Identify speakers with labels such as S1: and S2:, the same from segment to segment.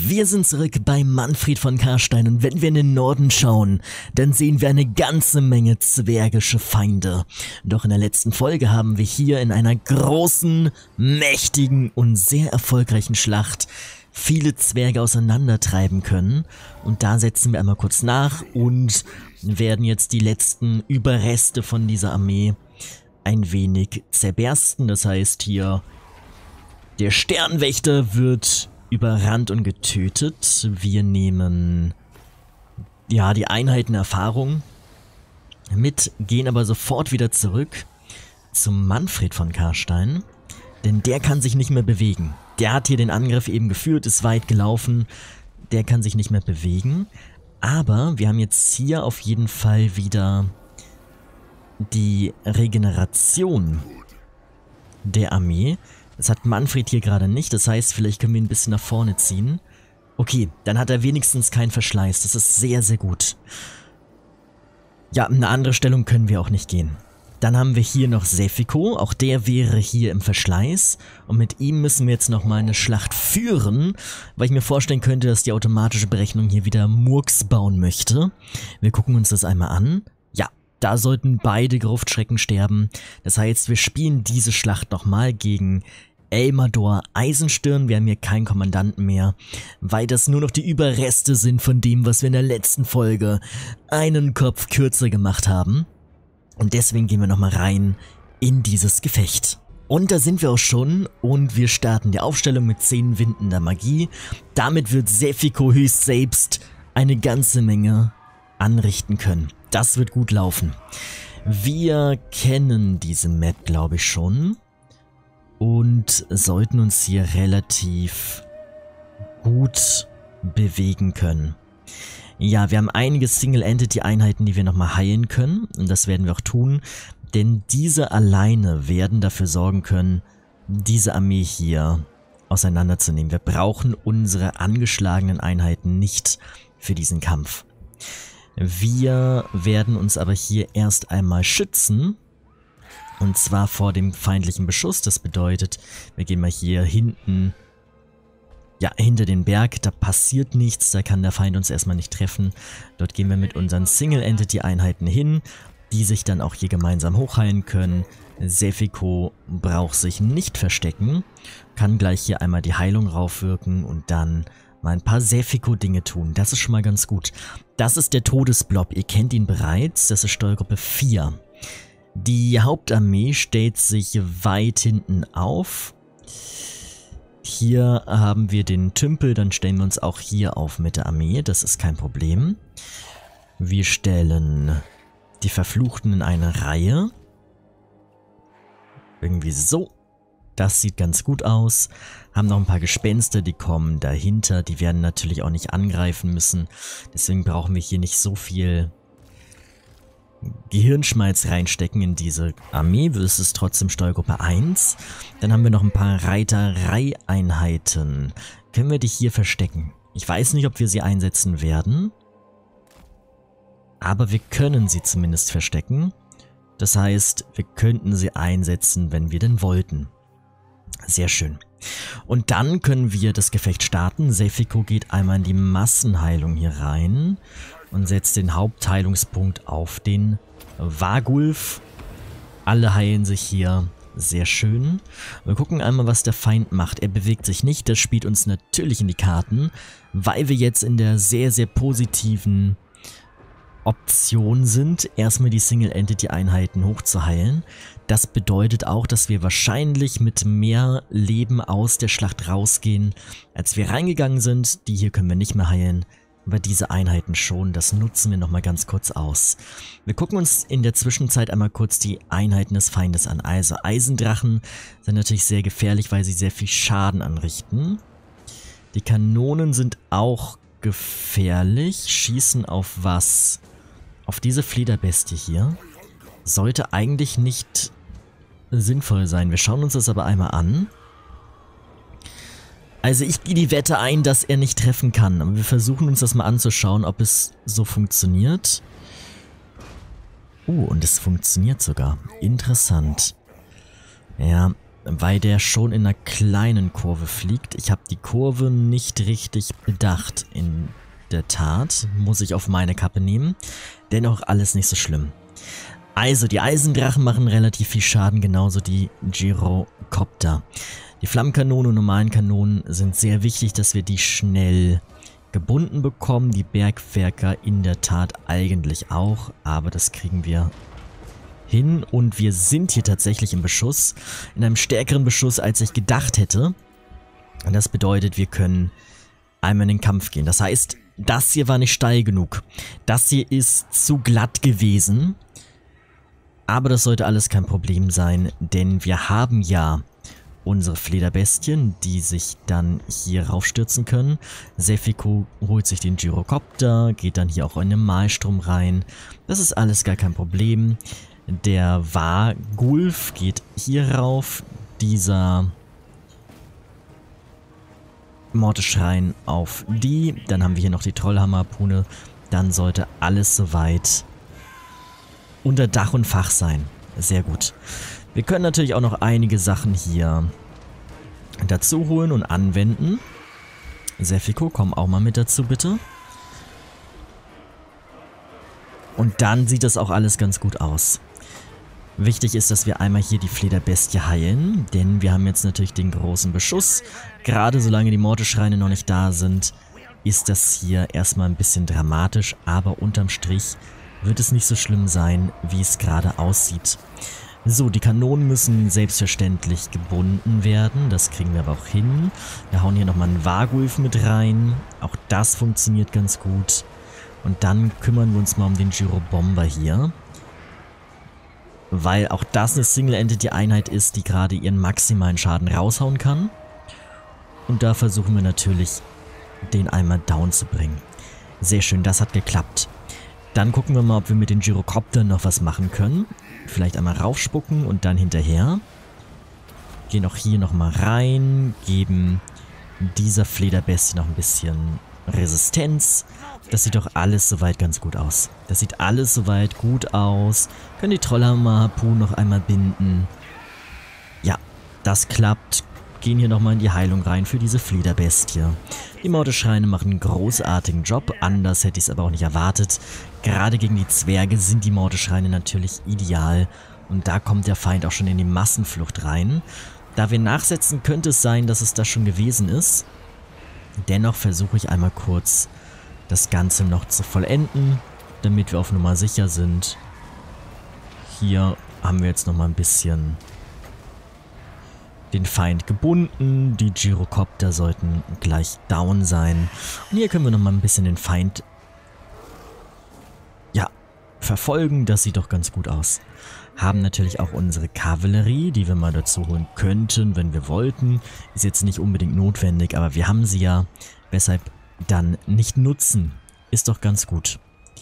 S1: Wir sind zurück bei Manfred von Karstein und wenn wir in den Norden schauen, dann sehen wir eine ganze Menge zwergische Feinde. Doch in der letzten Folge haben wir hier in einer großen, mächtigen und sehr erfolgreichen Schlacht viele Zwerge auseinandertreiben können. Und da setzen wir einmal kurz nach und werden jetzt die letzten Überreste von dieser Armee ein wenig zerbersten. Das heißt hier, der Sternwächter wird überrannt und getötet. Wir nehmen ja die Einheiten Erfahrung mit, gehen aber sofort wieder zurück zum Manfred von Karstein, denn der kann sich nicht mehr bewegen. Der hat hier den Angriff eben geführt, ist weit gelaufen, der kann sich nicht mehr bewegen. Aber wir haben jetzt hier auf jeden Fall wieder die Regeneration der Armee. Das hat Manfred hier gerade nicht, das heißt, vielleicht können wir ihn ein bisschen nach vorne ziehen. Okay, dann hat er wenigstens keinen Verschleiß, das ist sehr, sehr gut. Ja, in eine andere Stellung können wir auch nicht gehen. Dann haben wir hier noch Sefiko, auch der wäre hier im Verschleiß. Und mit ihm müssen wir jetzt nochmal eine Schlacht führen, weil ich mir vorstellen könnte, dass die automatische Berechnung hier wieder Murks bauen möchte. Wir gucken uns das einmal an. Ja, da sollten beide Gruftschrecken sterben. Das heißt, wir spielen diese Schlacht nochmal gegen Elmador Eisenstirn. Wir haben hier keinen Kommandanten mehr, weil das nur noch die Überreste sind von dem, was wir in der letzten Folge einen Kopf kürzer gemacht haben. Und deswegen gehen wir nochmal rein in dieses Gefecht. Und da sind wir auch schon und wir starten die Aufstellung mit 10 Winden der Magie. Damit wird Sefiko höchst selbst eine ganze Menge anrichten können. Das wird gut laufen. Wir kennen diese Map, glaube ich, schon. Und sollten uns hier relativ gut bewegen können. Ja, wir haben einige Single-Entity-Einheiten, die wir nochmal heilen können. Und das werden wir auch tun. Denn diese alleine werden dafür sorgen können, diese Armee hier auseinanderzunehmen. Wir brauchen unsere angeschlagenen Einheiten nicht für diesen Kampf. Wir werden uns aber hier erst einmal schützen. Und zwar vor dem feindlichen Beschuss. Das bedeutet, wir gehen mal hier hinten, ja, hinter den Berg. Da passiert nichts, da kann der Feind uns erstmal nicht treffen. Dort gehen wir mit unseren Single-Entity-Einheiten hin, die sich dann auch hier gemeinsam hochheilen können. Sefiko braucht sich nicht verstecken, kann gleich hier einmal die Heilung raufwirken und dann mal ein paar Sefiko-Dinge tun. Das ist schon mal ganz gut. Das ist der Todesblob, ihr kennt ihn bereits, das ist Steuergruppe 4. Die Hauptarmee stellt sich weit hinten auf. Hier haben wir den Tümpel, dann stellen wir uns auch hier auf mit der Armee, das ist kein Problem. Wir stellen die Verfluchten in eine Reihe. Irgendwie so. Das sieht ganz gut aus. Haben noch ein paar Gespenster, die kommen dahinter. Die werden natürlich auch nicht angreifen müssen. Deswegen brauchen wir hier nicht so viel Gehirnschmalz reinstecken in diese Armee. Das ist trotzdem Steuergruppe 1. Dann haben wir noch ein paar Reiterei-Einheiten. Können wir die hier verstecken? Ich weiß nicht, ob wir sie einsetzen werden. Aber wir können sie zumindest verstecken. Das heißt, wir könnten sie einsetzen, wenn wir denn wollten. Sehr schön. Und dann können wir das Gefecht starten. Sefiko geht einmal in die Massenheilung hier rein und setzt den Hauptheilungspunkt auf den Wagulf. Alle heilen sich hier. Sehr schön. Wir gucken einmal, was der Feind macht. Er bewegt sich nicht. Das spielt uns natürlich in die Karten, weil wir jetzt in der sehr, sehr positiven Option sind, erstmal die Single-Entity-Einheiten hochzuheilen. Das bedeutet auch, dass wir wahrscheinlich mit mehr Leben aus der Schlacht rausgehen, als wir reingegangen sind. Die hier können wir nicht mehr heilen, aber diese Einheiten schon. Das nutzen wir nochmal ganz kurz aus. Wir gucken uns in der Zwischenzeit einmal kurz die Einheiten des Feindes an. Also Eisendrachen sind natürlich sehr gefährlich, weil sie sehr viel Schaden anrichten. Die Kanonen sind auch gefährlich. Schießen auf was? Auf diese Flederbestie hier. Sollte eigentlich nicht sinnvoll sein. Wir schauen uns das aber einmal an. Also ich gehe die Wette ein, dass er nicht treffen kann. Aber wir versuchen uns das mal anzuschauen, ob es so funktioniert. Und es funktioniert sogar. Interessant. Ja, weil der schon in einer kleinen Kurve fliegt. Ich habe die Kurve nicht richtig bedacht. In der Tat muss ich auf meine Kappe nehmen. Dennoch alles nicht so schlimm. Also, die Eisendrachen machen relativ viel Schaden, genauso die Gyrocopter. Die Flammenkanonen und normalen Kanonen sind sehr wichtig, dass wir die schnell gebunden bekommen. Die Bergwerker in der Tat eigentlich auch, aber das kriegen wir hin. Und wir sind hier tatsächlich im Beschuss, in einem stärkeren Beschuss, als ich gedacht hätte. Und das bedeutet, wir können einmal in den Kampf gehen. Das heißt, das hier war nicht steil genug. Das hier ist zu glatt gewesen. Aber das sollte alles kein Problem sein, denn wir haben ja unsere Flederbestien, die sich dann hier raufstürzen können. Sefiko holt sich den Gyrocopter, geht dann hier auch in den Malstrom rein. Das ist alles gar kein Problem. Der Wargulf geht hier rauf. Dieser Mordeschrein auf die. Dann haben wir hier noch die Trollhammerpune. Dann sollte alles soweit unter Dach und Fach sein. Sehr gut. Wir können natürlich auch noch einige Sachen hier dazu holen und anwenden. Sefiko, komm auch mal mit dazu, bitte. Und dann sieht das auch alles ganz gut aus. Wichtig ist, dass wir einmal hier die Flederbestie heilen, denn wir haben jetzt natürlich den großen Beschuss. Gerade solange die Mordeschreine noch nicht da sind, ist das hier erstmal ein bisschen dramatisch, aber unterm Strich wird es nicht so schlimm sein, wie es gerade aussieht. So, die Kanonen müssen selbstverständlich gebunden werden, das kriegen wir aber auch hin. Wir hauen hier nochmal einen Wargulf mit rein, auch das funktioniert ganz gut. Und dann kümmern wir uns mal um den Gyrobomber hier. Weil auch das eine Single-Entity-Einheit ist, die gerade ihren maximalen Schaden raushauen kann. Und da versuchen wir natürlich, den einmal down zu bringen. Sehr schön, das hat geklappt. Dann gucken wir mal, ob wir mit den Gyrocoptern noch was machen können. Vielleicht einmal raufspucken und dann hinterher. Gehen auch hier nochmal rein, geben dieser Flederbestie noch ein bisschen Resistenz. Das sieht doch alles soweit ganz gut aus. Das sieht alles soweit gut aus. Können die Trollhammer-Harpunen noch einmal binden. Ja, das klappt. Gehen hier nochmal in die Heilung rein für diese Flederbestie. Die Mordeschreine machen einen großartigen Job. Anders hätte ich es aber auch nicht erwartet. Gerade gegen die Zwerge sind die Mordeschreine natürlich ideal. Und da kommt der Feind auch schon in die Massenflucht rein. Da wir nachsetzen, könnte es sein, dass es das schon gewesen ist. Dennoch versuche ich einmal kurz das Ganze noch zu vollenden, damit wir auf Nummer sicher sind. Hier haben wir jetzt nochmal ein bisschen den Feind gebunden. Die Gyrocopter sollten gleich down sein. Und hier können wir nochmal ein bisschen den Feind verfolgen. Das sieht doch ganz gut aus. Haben natürlich auch unsere Kavallerie, die wir mal dazu holen könnten, wenn wir wollten. Ist jetzt nicht unbedingt notwendig, aber wir haben sie ja. Weshalb dann nicht nutzen. Ist doch ganz gut.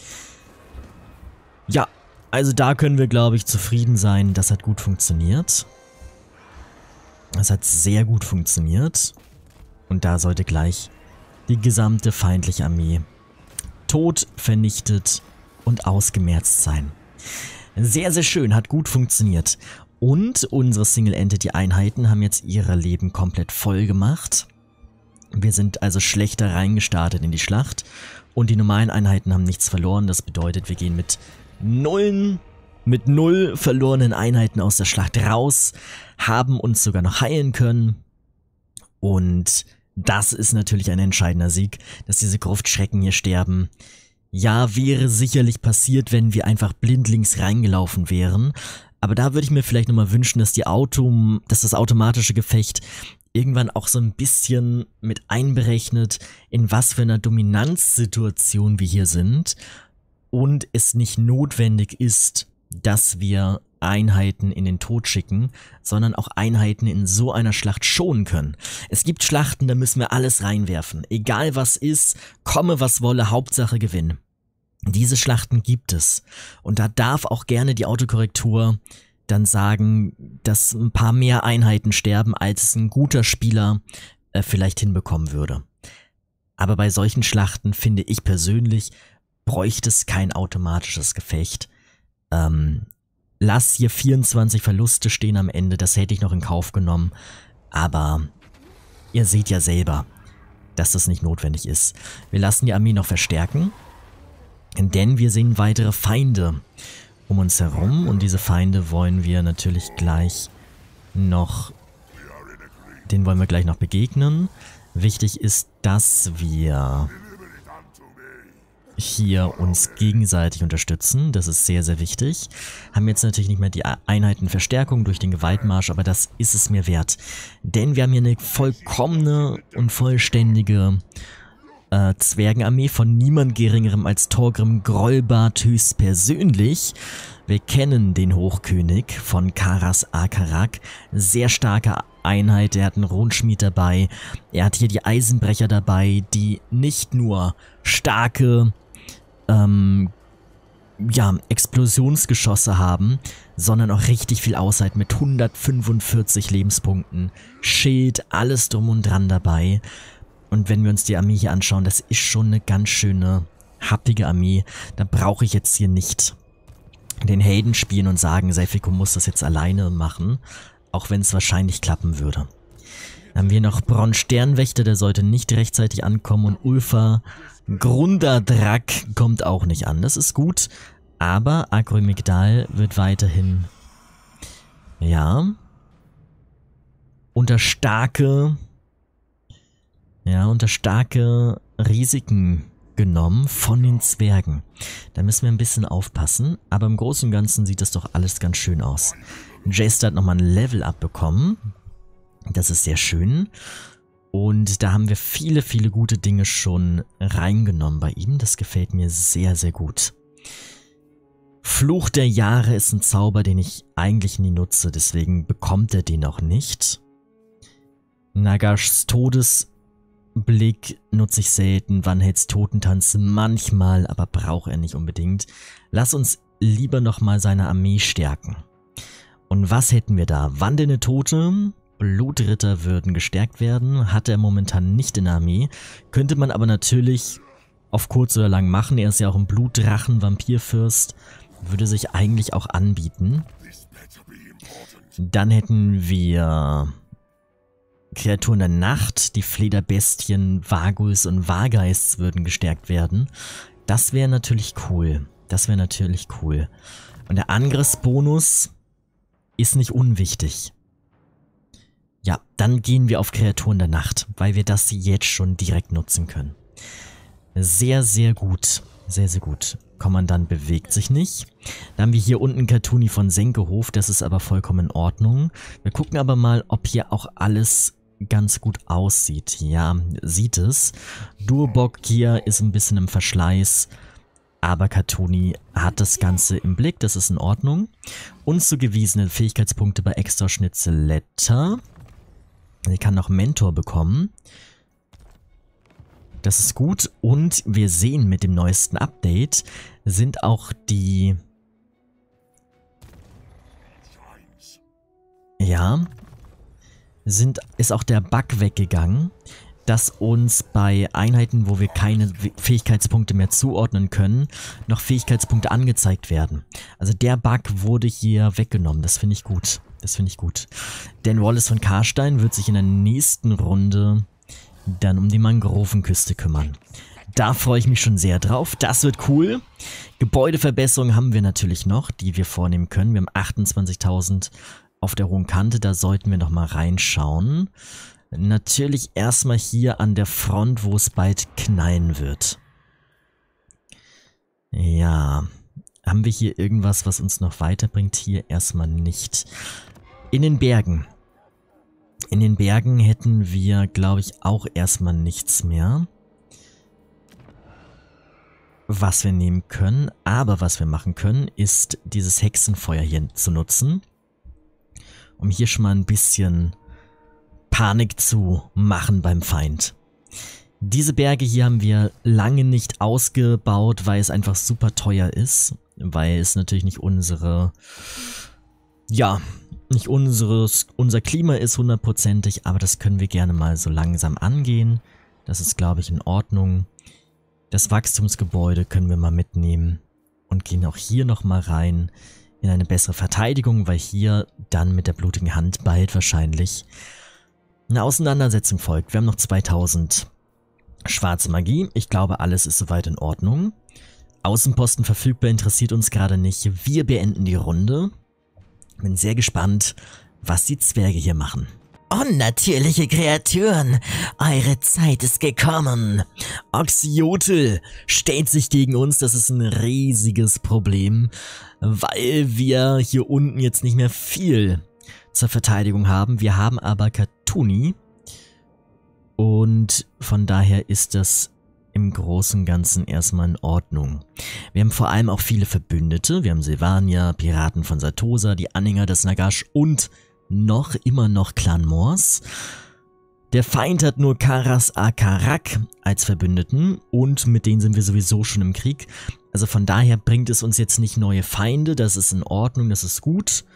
S1: Ja, also da können wir, glaube ich, zufrieden sein. Das hat gut funktioniert. Das hat sehr gut funktioniert. Und da sollte gleich die gesamte feindliche Armee tot, vernichtet und ausgemerzt sein. Sehr, sehr schön, hat gut funktioniert. Und unsere Single-Entity-Einheiten haben jetzt ihre Leben komplett voll gemacht. Wir sind also schlechter reingestartet in die Schlacht. Und die normalen Einheiten haben nichts verloren. Das bedeutet, wir gehen mit null verlorenen Einheiten aus der Schlacht raus. Haben uns sogar noch heilen können. Und das ist natürlich ein entscheidender Sieg, dass diese Gruftschrecken hier sterben. Ja, wäre sicherlich passiert, wenn wir einfach blindlings reingelaufen wären. Aber da würde ich mir vielleicht nochmal wünschen, dass das automatische Gefecht irgendwann auch so ein bisschen mit einberechnet, in was für einer Dominanzsituation wir hier sind. Und es nicht notwendig ist, dass wir Einheiten in den Tod schicken, sondern auch Einheiten in so einer Schlacht schonen können. Es gibt Schlachten, da müssen wir alles reinwerfen. Egal was ist, komme was wolle, Hauptsache Gewinn. Diese Schlachten gibt es. Und da darf auch gerne die Autokorrektur dann sagen, dass ein paar mehr Einheiten sterben, als es ein guter Spieler vielleicht hinbekommen würde. Aber bei solchen Schlachten, finde ich persönlich, bräuchte es kein automatisches Gefecht. lass hier 24 Verluste stehen am Ende, das hätte ich noch in Kauf genommen. Aber ihr seht ja selber, dass das nicht notwendig ist. Wir lassen die Armee noch verstärken, denn wir sehen weitere Feinde um uns herum. Und diese Feinde wollen wir natürlich gleich noch, denen wollen wir gleich noch begegnen. Wichtig ist, dass wir hier uns gegenseitig unterstützen. Das ist sehr, sehr wichtig. Haben jetzt natürlich nicht mehr die Einheitenverstärkung durch den Gewaltmarsch, aber das ist es mir wert. Denn wir haben hier eine vollkommene und vollständige Zwergenarmee von niemand Geringerem als Thorgrim Grollbart höchstpersönlich. Wir kennen den Hochkönig von Karas Akarak. Sehr starke Einheit, er hat einen Rundschmied dabei. Er hat hier die Eisenbrecher dabei, die nicht nur starke Explosionsgeschosse haben, sondern auch richtig viel Aushalten mit 145 Lebenspunkten. Schild, alles drum und dran dabei. Und wenn wir uns die Armee hier anschauen, das ist schon eine ganz schöne, happige Armee. Da brauche ich jetzt hier nicht den Helden spielen und sagen, Sefiko muss das jetzt alleine machen, auch wenn es wahrscheinlich klappen würde. Dann haben wir noch Bronn Sternwächter, der sollte nicht rechtzeitig ankommen, und Ulfa Grundadrak kommt auch nicht an. Das ist gut, aber Akromigdal wird weiterhin, ja, unter starke Risiken genommen von den Zwergen. Da müssen wir ein bisschen aufpassen, aber im Großen und Ganzen sieht das doch alles ganz schön aus. Jester hat nochmal ein Level-Up bekommen. Das ist sehr schön. Und da haben wir viele, viele gute Dinge schon reingenommen bei ihm. Das gefällt mir sehr, sehr gut. Fluch der Jahre ist ein Zauber, den ich eigentlich nie nutze, deswegen bekommt er den auch nicht. Nagashs Todesblick nutze ich selten, Vanhelds Totentanz manchmal, aber braucht er nicht unbedingt. Lass uns lieber nochmal seine Armee stärken. Und was hätten wir da? Wandelnde Tote, Blutritter würden gestärkt werden, hat er momentan nicht in der Armee. Könnte man aber natürlich auf kurz oder lang machen, er ist ja auch ein Blutdrachen, Vampirfürst, würde sich eigentlich auch anbieten. Dann hätten wir Kreaturen der Nacht, die Flederbestien, Vargus und Vargeists würden gestärkt werden. Das wäre natürlich cool. Das wäre natürlich cool. Und der Angriffsbonus ist nicht unwichtig. Ja, dann gehen wir auf Kreaturen der Nacht, weil wir das jetzt schon direkt nutzen können. Sehr, sehr gut. Sehr, sehr gut. Kommandant bewegt sich nicht. Dann haben wir hier unten Katuni von Senkehof, das ist aber vollkommen in Ordnung. Wir gucken aber mal, ob hier auch alles ganz gut aussieht. Ja, sieht es. Durbok hier ist ein bisschen im Verschleiß, aber Katuni hat das Ganze im Blick, das ist in Ordnung. Unzugewiesene Fähigkeitspunkte bei Extra Schnitzeletta. Sie kann noch Mentor bekommen. Das ist gut, und wir sehen, mit dem neuesten Update sind auch die... Ja, ist auch der Bug weggegangen, dass uns bei Einheiten, wo wir keine Fähigkeitspunkte mehr zuordnen können, noch Fähigkeitspunkte angezeigt werden. Also der Bug wurde hier weggenommen, das finde ich gut. Das finde ich gut. Denn Wallace von Karstein wird sich in der nächsten Runde dann um die Mangrovenküste kümmern. Da freue ich mich schon sehr drauf. Das wird cool. Gebäudeverbesserungen haben wir natürlich noch, die wir vornehmen können. Wir haben 28.000 auf der hohen Kante. Da sollten wir noch mal reinschauen. Natürlich erstmal hier an der Front, wo es bald knallen wird. Ja. Haben wir hier irgendwas, was uns noch weiterbringt? Hier erstmal nicht. In den Bergen. In den Bergen hätten wir, glaube ich, auch erstmal nichts mehr, was wir nehmen können. Aber was wir machen können, ist dieses Hexenfeuer hier zu nutzen, um hier schon mal ein bisschen Panik zu machen beim Feind. Diese Berge hier haben wir lange nicht ausgebaut, weil es einfach super teuer ist, weil es natürlich nicht unsere, ja, nicht unser Klima ist hundertprozentig, aber das können wir gerne mal so langsam angehen. Das ist, glaube ich, in Ordnung. Das Wachstumsgebäude können wir mal mitnehmen und gehen auch hier nochmal rein in eine bessere Verteidigung, weil hier dann mit der blutigen Hand bald wahrscheinlich eine Auseinandersetzung folgt. Wir haben noch 2000 schwarze Magie. Ich glaube, alles ist soweit in Ordnung. Außenposten verfügbar, interessiert uns gerade nicht. Wir beenden die Runde. Bin sehr gespannt, was die Zwerge hier machen. Unnatürliche Kreaturen, eure Zeit ist gekommen. Oxyotl stellt sich gegen uns, das ist ein riesiges Problem, weil wir hier unten jetzt nicht mehr viel zur Verteidigung haben. Wir haben aber Katuni und von daher ist das im Großen und Ganzen erstmal in Ordnung. Wir haben vor allem auch viele Verbündete. Wir haben Sylvania, Piraten von Satosa, die Anhänger des Nagash und immer noch Clan Mors. Der Feind hat nur Karas Akarak als Verbündeten und mit denen sind wir sowieso schon im Krieg. Also von daher bringt es uns jetzt nicht neue Feinde, das ist in Ordnung, das ist gut.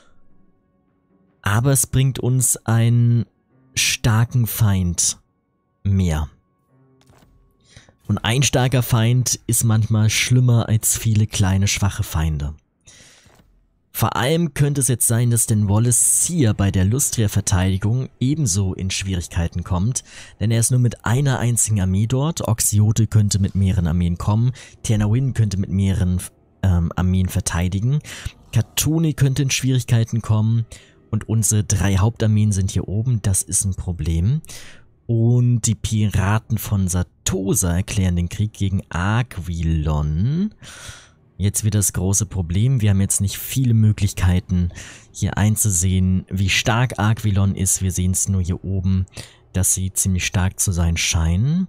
S1: Aber es bringt uns einen starken Feind mehr. Und ein starker Feind ist manchmal schlimmer als viele kleine, schwache Feinde. Vor allem könnte es jetzt sein, dass denn Wallace Seer bei der Lustria-Verteidigung ebenso in Schwierigkeiten kommt, denn er ist nur mit einer einzigen Armee dort. Oxyote könnte mit mehreren Armeen kommen, Ternawin könnte mit mehreren Armeen verteidigen, Katuni könnte in Schwierigkeiten kommen und unsere 3 Hauptarmeen sind hier oben, das ist ein Problem. Und die Piraten von Satosa erklären den Krieg gegen Aquilon. Jetzt wird das große Problem, wir haben jetzt nicht viele Möglichkeiten hier einzusehen, wie stark Aquilon ist. Wir sehen es nur hier oben, dass sie ziemlich stark zu sein scheinen.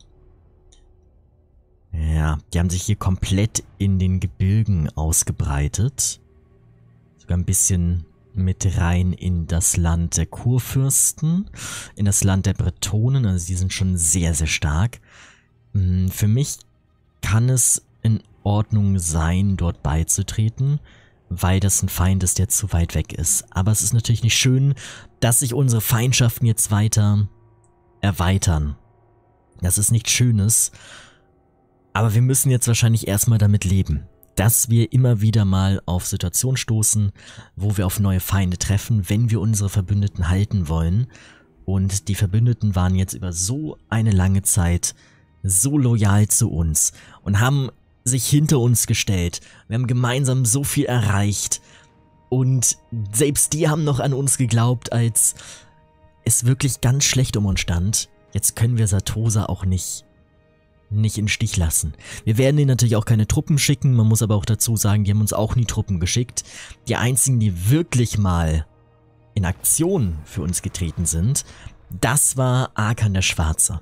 S1: Ja, die haben sich hier komplett in den Gebirgen ausgebreitet. Sogar ein bisschen mit rein in das Land der Kurfürsten, in das Land der Bretonen, also die sind schon sehr, sehr stark. Für mich kann es in Ordnung sein, dort beizutreten, weil das ein Feind ist, der zu weit weg ist. Aber es ist natürlich nicht schön, dass sich unsere Feindschaften jetzt weiter erweitern. Das ist nichts Schönes, aber wir müssen jetzt wahrscheinlich erstmal damit leben, dass wir immer wieder mal auf Situationen stoßen, wo wir auf neue Feinde treffen, wenn wir unsere Verbündeten halten wollen. Und die Verbündeten waren jetzt über so eine lange Zeit so loyal zu uns und haben sich hinter uns gestellt. Wir haben gemeinsam so viel erreicht und selbst die haben noch an uns geglaubt, als es wirklich ganz schlecht um uns stand. Jetzt können wir Satosa auch nicht in den Stich lassen. Wir werden ihnen natürlich auch keine Truppen schicken, man muss aber auch dazu sagen, die haben uns auch nie Truppen geschickt. Die einzigen, die wirklich mal in Aktion für uns getreten sind, das war Arkan der Schwarze.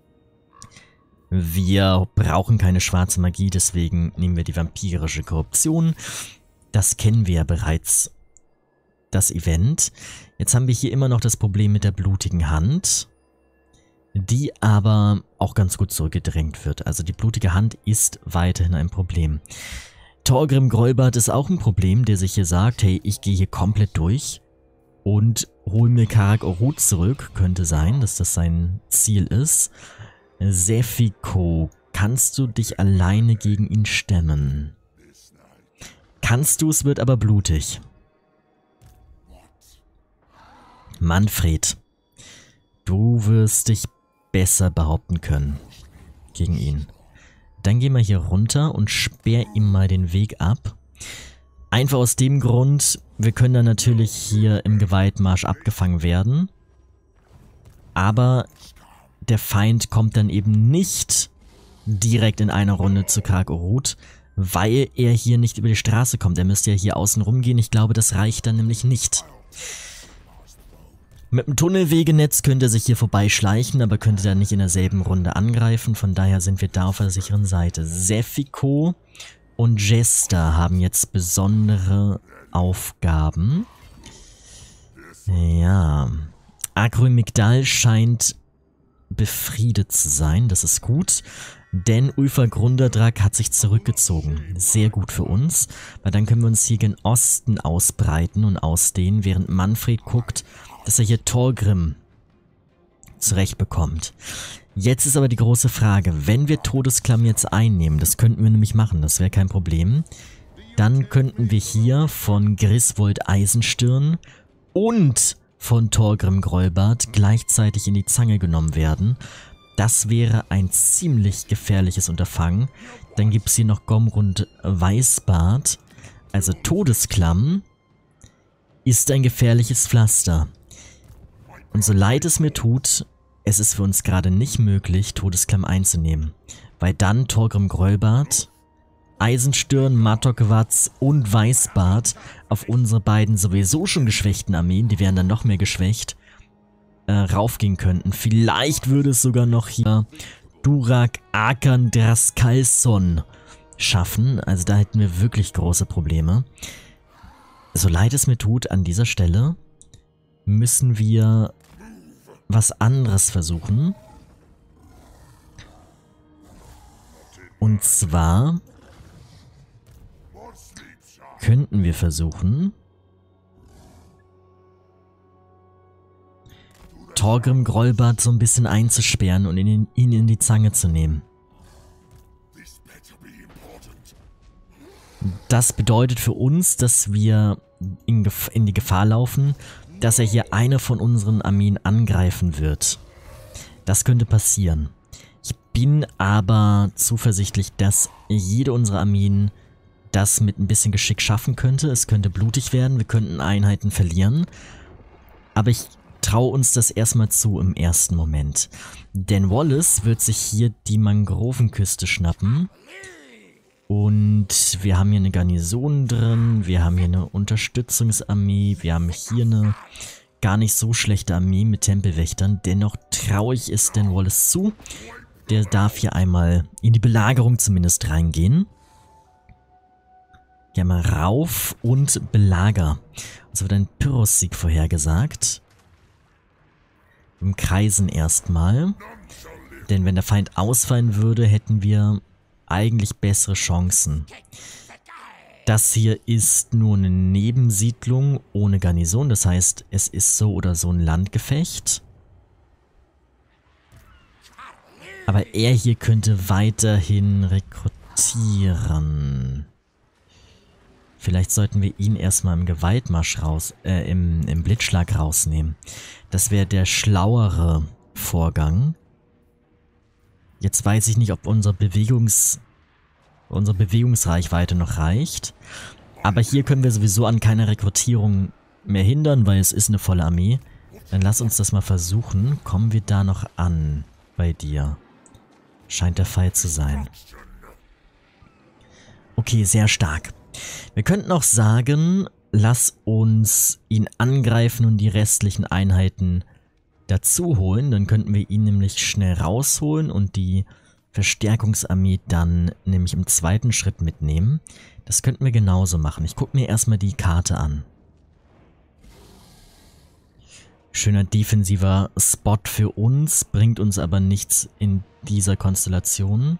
S1: Wir brauchen keine schwarze Magie, deswegen nehmen wir die vampirische Korruption. Das kennen wir ja bereits, das Event. Jetzt haben wir hier immer noch das Problem mit der blutigen Hand, die aber auch ganz gut zurückgedrängt wird. Also die blutige Hand ist weiterhin ein Problem. Thorgrim Gräubart ist auch ein Problem, der sich hier sagt, hey, ich gehe hier komplett durch und hole mir Karak Orut zurück. Könnte sein, dass das sein Ziel ist. Sefiko, kannst du dich alleine gegen ihn stemmen? Kannst du, es wird aber blutig. Manfred, du wirst dich besser behaupten können gegen ihn. Dann gehen wir hier runter und sperr ihm mal den Weg ab. Einfach aus dem Grund, wir können dann natürlich hier im Gewaltmarsch abgefangen werden. Aber der Feind kommt dann eben nicht direkt in einer Runde zu Karak Orut, weil er hier nicht über die Straße kommt. Er müsste ja hier außen rumgehen. Ich glaube, das reicht dann nämlich nicht. Mit dem Tunnelwegenetz könnte er sich hier vorbeischleichen, aber könnte dann nicht in derselben Runde angreifen. Von daher sind wir da auf der sicheren Seite. Sefiko und Jester haben jetzt besondere Aufgaben. Ja. Akromigdal scheint befriedet zu sein, das ist gut, denn Ulfa Grundadrak hat sich zurückgezogen. Sehr gut für uns, weil dann können wir uns hier gen Osten ausbreiten und ausdehnen, während Manfred guckt, dass er hier Thorgrim zurechtbekommt. Jetzt ist aber die große Frage, wenn wir Todesklamm jetzt einnehmen, das könnten wir nämlich machen, das wäre kein Problem, Dann könnten wir hier von Griswold Eisenstirn und von Thorgrim Grollbart gleichzeitig in die Zange genommen werden. Das wäre ein ziemlich gefährliches Unterfangen. Dann gibt es hier noch Gomrund Weißbart. Also Todesklamm ist ein gefährliches Pflaster. Und so leid es mir tut, es ist für uns gerade nicht möglich, Todesklamm einzunehmen. Weil dann Thorgrim Grollbart, Eisenstirn, Mattock-Watz und Weißbart auf unsere beiden sowieso schon geschwächten Armeen, die wären dann noch mehr geschwächt, raufgehen könnten. Vielleicht würde es sogar noch hier Durak Akan Draskalson schaffen. Also da hätten wir wirklich große Probleme. So leid es mir tut, an dieser Stelle müssen wir was anderes versuchen. Und zwar könnten wir versuchen, Thorgrim Grollbart so ein bisschen einzusperren und ihn in die Zange zu nehmen. Das bedeutet für uns, dass wir in die Gefahr laufen, dass er hier eine von unseren Armeen angreifen wird. Das könnte passieren. Ich bin aber zuversichtlich, dass jede unserer Armeen das mit ein bisschen Geschick schaffen könnte. Es könnte blutig werden, wir könnten Einheiten verlieren. Aber ich traue uns das erstmal zu im ersten Moment. Denn Wallace wird sich hier die Mangrovenküste schnappen. Und wir haben hier eine Garnison drin, wir haben hier eine Unterstützungsarmee, wir haben hier eine gar nicht so schlechte Armee mit Tempelwächtern. Dennoch traue ich es Dan Wallace zu. Der darf hier einmal in die Belagerung zumindest reingehen. Hier mal rauf und belager. Uns wird ein Pyrrhus-Sieg vorhergesagt. Im Kreisen erstmal. Denn wenn der Feind ausfallen würde, hätten wir eigentlich bessere Chancen. Das hier ist nur eine Nebensiedlung ohne Garnison. Das heißt, es ist so oder so ein Landgefecht. Aber er hier könnte weiterhin rekrutieren. Vielleicht sollten wir ihn erstmal im Gewaltmarsch im Blitzschlag rausnehmen. Das wäre der schlauere Vorgang. Jetzt weiß ich nicht, ob unsere Bewegungsreichweite noch reicht. Aber hier können wir sowieso an keiner Rekrutierung mehr hindern, weil es ist eine volle Armee. Dann lass uns das mal versuchen. Kommen wir da noch an bei dir? Scheint der Fall zu sein. Okay, sehr stark. Wir könnten auch sagen, lass uns ihn angreifen und die restlichen Einheiten dazu holen. Dann könnten wir ihn nämlich schnell rausholen und die Verstärkungsarmee dann nämlich im zweiten Schritt mitnehmen. Das könnten wir genauso machen. Ich gucke mir erstmal die Karte an. Schöner defensiver Spot für uns, bringt uns aber nichts in dieser Konstellation.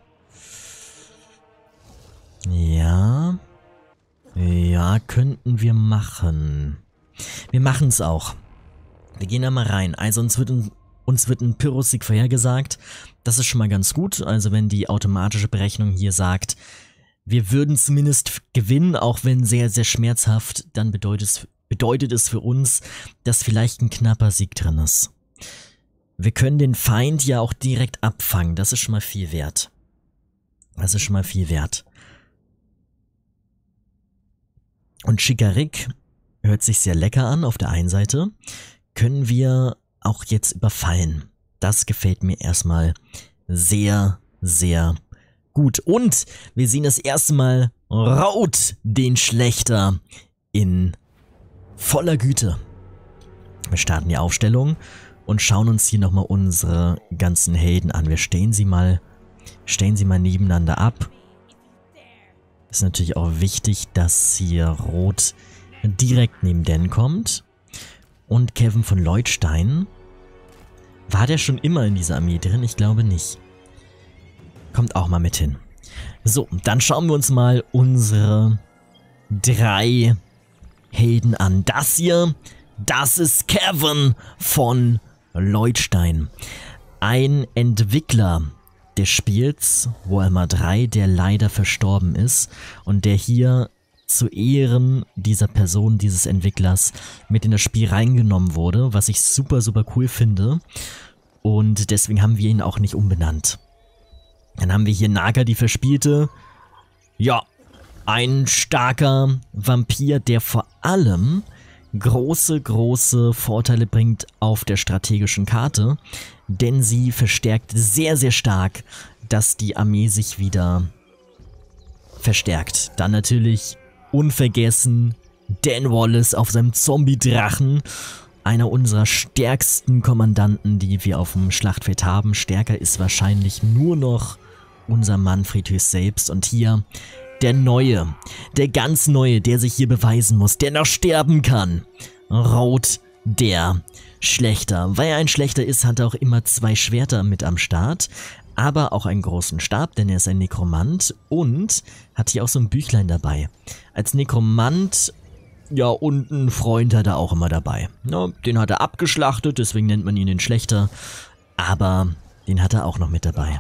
S1: Ja, könnten wir machen. Wir machen es auch. Wir gehen da mal rein. Also uns wird ein Pyrrhus-Sieg vorhergesagt. Das ist schon mal ganz gut. Also wenn die automatische Berechnung hier sagt, wir würden zumindest gewinnen, auch wenn sehr, sehr schmerzhaft, dann bedeutet es für uns, dass vielleicht ein knapper Sieg drin ist. Wir können den Feind ja auch direkt abfangen. Das ist schon mal viel wert. Das ist schon mal viel wert. Und Schikarik hört sich sehr lecker an auf der einen Seite. Können wir auch jetzt überfallen. Das gefällt mir erstmal sehr, sehr gut. Und wir sehen das erste Mal Raud, den Schlächter, in voller Güte. Wir starten die Aufstellung und schauen uns hier nochmal unsere ganzen Helden an. Wir stellen sie mal nebeneinander ab. Ist natürlich auch wichtig, dass hier Rot direkt neben Dan kommt. Und Kevin von Leutstein. War der schon immer in dieser Armee drin? Ich glaube nicht. Kommt auch mal mit hin. So, dann schauen wir uns mal unsere 3 Helden an. Das hier, das ist Kevin von Leutstein. Ein Entwickler des Spiels Warhammer 3, der leider verstorben ist und der hier zu Ehren dieser Person, dieses Entwicklers, mit in das Spiel reingenommen wurde, was ich super, super cool finde. Und deswegen haben wir ihn auch nicht umbenannt. Dann haben wir hier Naga, die Verspielte. Ja, ein starker Vampir, der vor allem große, große Vorteile bringt auf der strategischen Karte, denn sie verstärkt sehr, sehr stark, dass die Armee sich wieder verstärkt. Dann natürlich unvergessen Dan Wallace auf seinem Zombie-Drachen, einer unserer stärksten Kommandanten, die wir auf dem Schlachtfeld haben. Stärker ist wahrscheinlich nur noch unser Manfred höchst selbst. Und hier der Neue, der ganz Neue, der sich hier beweisen muss, der noch sterben kann. Rot, der Schlechter. Weil er ein Schlechter ist, hat er auch immer 2 Schwerter mit am Start. Aber auch einen großen Stab, denn er ist ein Nekromant und hat hier auch so ein Büchlein dabei. Als Nekromant, ja, und ein Freund hat er auch immer dabei. Ja, den hat er abgeschlachtet, deswegen nennt man ihn den Schlechter. Aber den hat er auch noch mit dabei.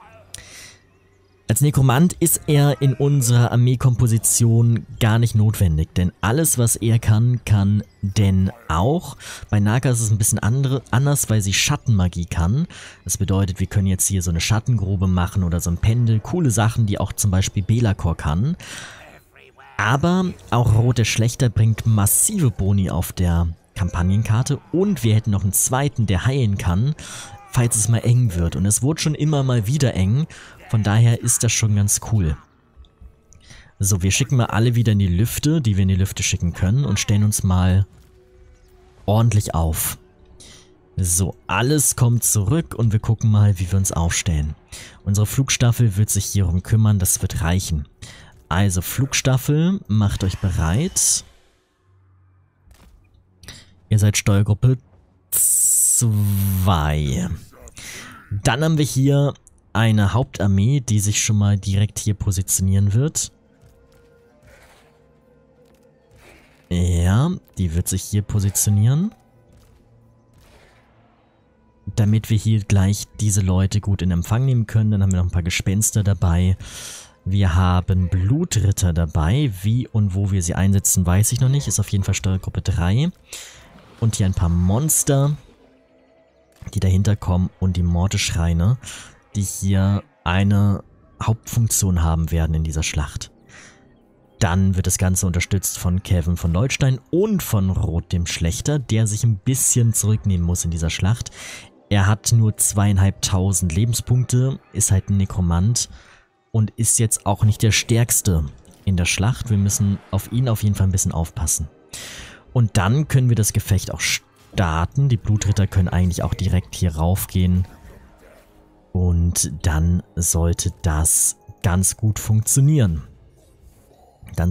S1: Als Nekromant ist er in unserer Armeekomposition gar nicht notwendig, denn alles, was er kann, kann Dan auch. Bei Naga ist es ein bisschen anders, weil sie Schattenmagie kann. Das bedeutet, wir können jetzt hier so eine Schattengrube machen oder so ein Pendel. Coole Sachen, die auch zum Beispiel Belakor kann. Aber auch Rot der Schlechter bringt massive Boni auf der Kampagnenkarte und wir hätten noch einen zweiten, der heilen kann, falls es mal eng wird. Und es wurde schon immer mal wieder eng. Von daher ist das schon ganz cool. So, wir schicken mal alle wieder in die Lüfte, die wir in die Lüfte schicken können und stellen uns mal ordentlich auf. So, alles kommt zurück und wir gucken mal, wie wir uns aufstellen. Unsere Flugstaffel wird sich hierum kümmern, das wird reichen. Also, Flugstaffel, macht euch bereit. Ihr seid Steuergruppe 2. Dann haben wir hier eine Hauptarmee, die sich schon mal direkt hier positionieren wird. Ja, die wird sich hier positionieren. Damit wir hier gleich diese Leute gut in Empfang nehmen können. Dann haben wir noch ein paar Gespenster dabei. Wir haben Blutritter dabei. Wie und wo wir sie einsetzen, weiß ich noch nicht. Ist auf jeden Fall Steuergruppe 3. Und hier ein paar Monster, die dahinter kommen. Und die Mordeschreine, die hier eine Hauptfunktion haben werden in dieser Schlacht. Dann wird das Ganze unterstützt von Kevin von Leutstein und von Rot dem Schlechter, der sich ein bisschen zurücknehmen muss in dieser Schlacht. Er hat nur 2500 Lebenspunkte, ist halt ein Nekromant und ist jetzt auch nicht der Stärkste in der Schlacht. Wir müssen auf ihn auf jeden Fall ein bisschen aufpassen. Und dann können wir das Gefecht auch starten. Die Blutritter können eigentlich auch direkt hier raufgehen. Und dann sollte das ganz gut funktionieren. Dann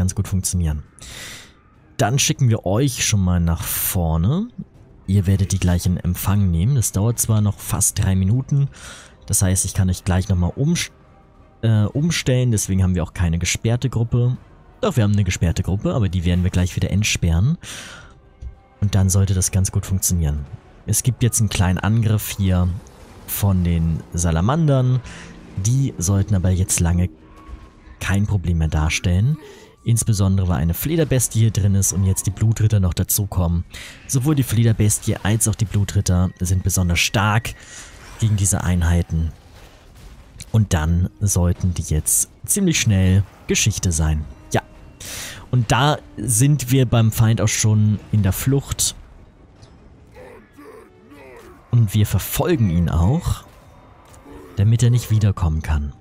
S1: schicken wir euch schon mal nach vorne. Ihr werdet die gleich in Empfang nehmen. Das dauert zwar noch fast 3 Minuten. Das heißt, ich kann euch gleich nochmal umstellen. Deswegen haben wir auch keine gesperrte Gruppe. Doch, wir haben eine gesperrte Gruppe, aber die werden wir gleich wieder entsperren. Und dann sollte das ganz gut funktionieren. Es gibt jetzt einen kleinen Angriff hier von den Salamandern. Die sollten aber jetzt lange kein Problem mehr darstellen. Insbesondere weil eine Flederbestie hier drin ist und jetzt die Blutritter noch dazukommen. Sowohl die Flederbestie als auch die Blutritter sind besonders stark gegen diese Einheiten. Und dann sollten die jetzt ziemlich schnell Geschichte sein. Ja. Und da sind wir beim Feind auch schon in der Flucht. Und wir verfolgen ihn auch, damit er nicht wiederkommen kann.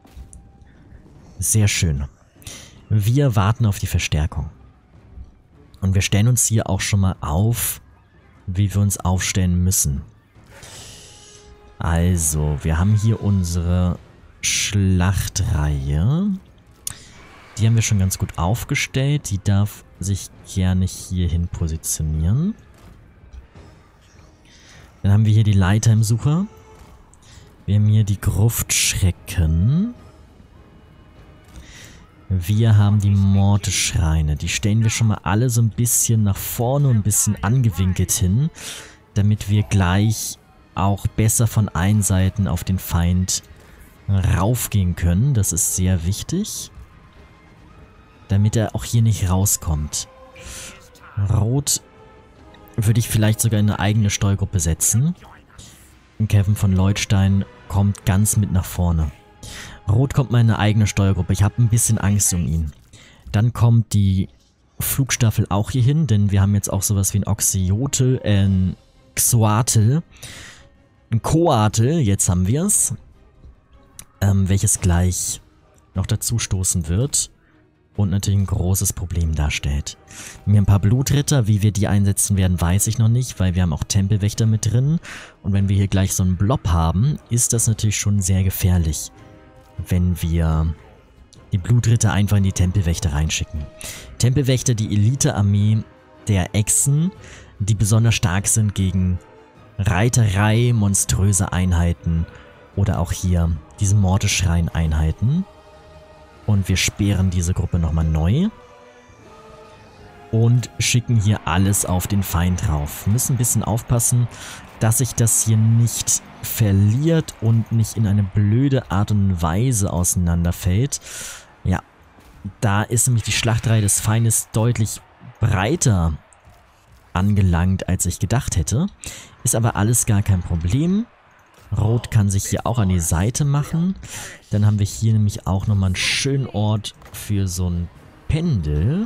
S1: Sehr schön. Wir warten auf die Verstärkung. Und wir stellen uns hier auch schon mal auf, wie wir uns aufstellen müssen. Also, wir haben hier unsere Schlachtreihe. Die haben wir schon ganz gut aufgestellt. Die darf sich gerne hierhin positionieren. Dann haben wir hier die Leitheimsucher. Wir haben hier die Gruftschrecken. Wir haben die Mordeschreine. Die stellen wir schon mal alle so ein bisschen nach vorne und ein bisschen angewinkelt hin, damit wir gleich auch besser von allen Seiten auf den Feind raufgehen können. Das ist sehr wichtig. damit er auch hier nicht rauskommt. Rot würde ich vielleicht sogar in eine eigene Steuergruppe setzen. Und Kevin von Leutstein kommt ganz mit nach vorne. Rot kommt mal in eine eigene Steuergruppe. Ich habe ein bisschen Angst um ihn. Dann kommt die Flugstaffel auch hier hin, denn wir haben jetzt auch sowas wie ein Oxyotl, ein Xoatl, ein Coatl, jetzt haben wir es, welches gleich noch dazu stoßen wird und natürlich ein großes Problem darstellt. Wir haben ein paar Blutritter, wie wir die einsetzen werden, weiß ich noch nicht, weil wir haben auch Tempelwächter mit drin und wenn wir hier gleich so einen Blob haben, ist das natürlich schon sehr gefährlich, wenn wir die Blutritter einfach in die Tempelwächter reinschicken. Tempelwächter, die Elite-Armee der Echsen, die besonders stark sind gegen Reiterei, monströse Einheiten oder auch hier diese Mordeschrein-Einheiten. Und wir sperren diese Gruppe nochmal neu und schicken hier alles auf den Feind drauf. Wir müssen ein bisschen aufpassen, dass sich das hier nicht verliert und nicht in eine blöde Art und Weise auseinanderfällt. Ja, da ist nämlich die Schlachtreihe des Feindes deutlich breiter angelangt, als ich gedacht hätte. Ist aber alles gar kein Problem. Rot kann sich hier auch an die Seite machen. Dann haben wir hier nämlich auch nochmal einen schönen Ort für so ein Pendel,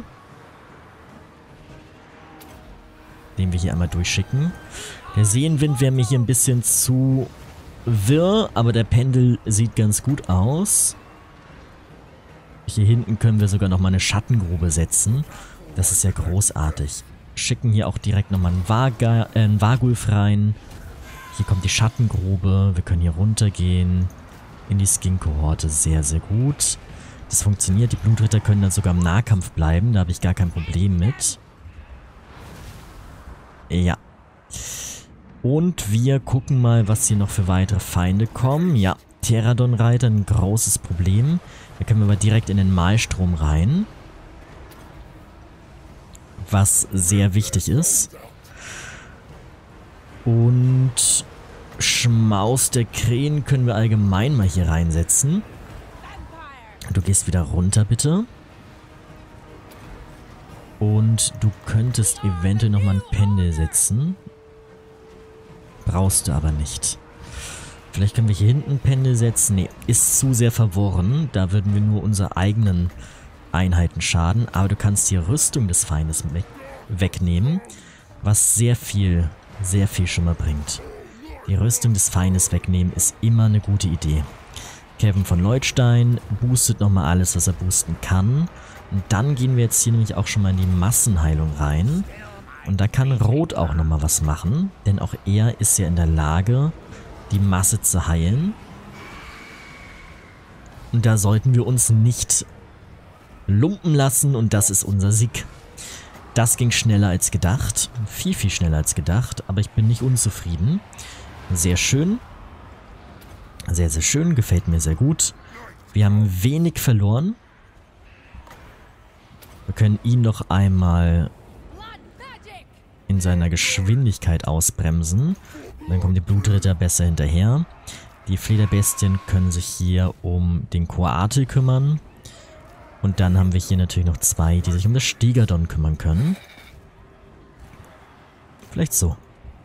S1: den wir hier einmal durchschicken. Der Seenwind wäre mir hier ein bisschen zu wirr, aber der Pendel sieht ganz gut aus. Hier hinten können wir sogar nochmal eine Schattengrube setzen. Das ist ja großartig. Schicken hier auch direkt nochmal einen Vargulf rein. Hier kommt die Schattengrube. Wir können hier runtergehen in die Skin-Kohorte. Sehr, sehr gut. Das funktioniert. Die Blutritter können dann sogar im Nahkampf bleiben. Da habe ich gar kein Problem mit. Ja. Und wir gucken mal, was hier noch für weitere Feinde kommen. Ja, Pteradon-Reiter, ein großes Problem. Da können wir aber direkt in den Malstrom rein. Was sehr wichtig ist. Und Schmaus der Krähen können wir allgemein mal hier reinsetzen. Du gehst wieder runter, bitte. Und du könntest eventuell nochmal ein Pendel setzen. Brauchst du aber nicht. Vielleicht können wir hier hinten ein Pendel setzen. Nee, ist zu sehr verworren. Da würden wir nur unsere eigenen Einheiten schaden. Aber du kannst die Rüstung des Feindes wegnehmen. Was sehr viel Schimmer bringt. Die Rüstung des Feindes wegnehmen ist immer eine gute Idee. Kevin von Leutstein boostet nochmal alles, was er boosten kann. Und dann gehen wir jetzt hier nämlich auch schon mal in die Massenheilung rein. Und da kann Rot auch nochmal was machen. Denn auch er ist ja in der Lage, die Masse zu heilen. Und da sollten wir uns nicht lumpen lassen und das ist unser Sieg. Das ging schneller als gedacht. Viel, viel schneller als gedacht. Aber ich bin nicht unzufrieden. Sehr schön. Sehr, sehr schön. Gefällt mir sehr gut. Wir haben wenig verloren. Wir können ihn noch einmal in seiner Geschwindigkeit ausbremsen. Dann kommen die Blutritter besser hinterher. Die Flederbestien können sich hier um den Coatl kümmern. Und dann haben wir hier natürlich noch zwei, die sich um das Stegadon kümmern können. Vielleicht so.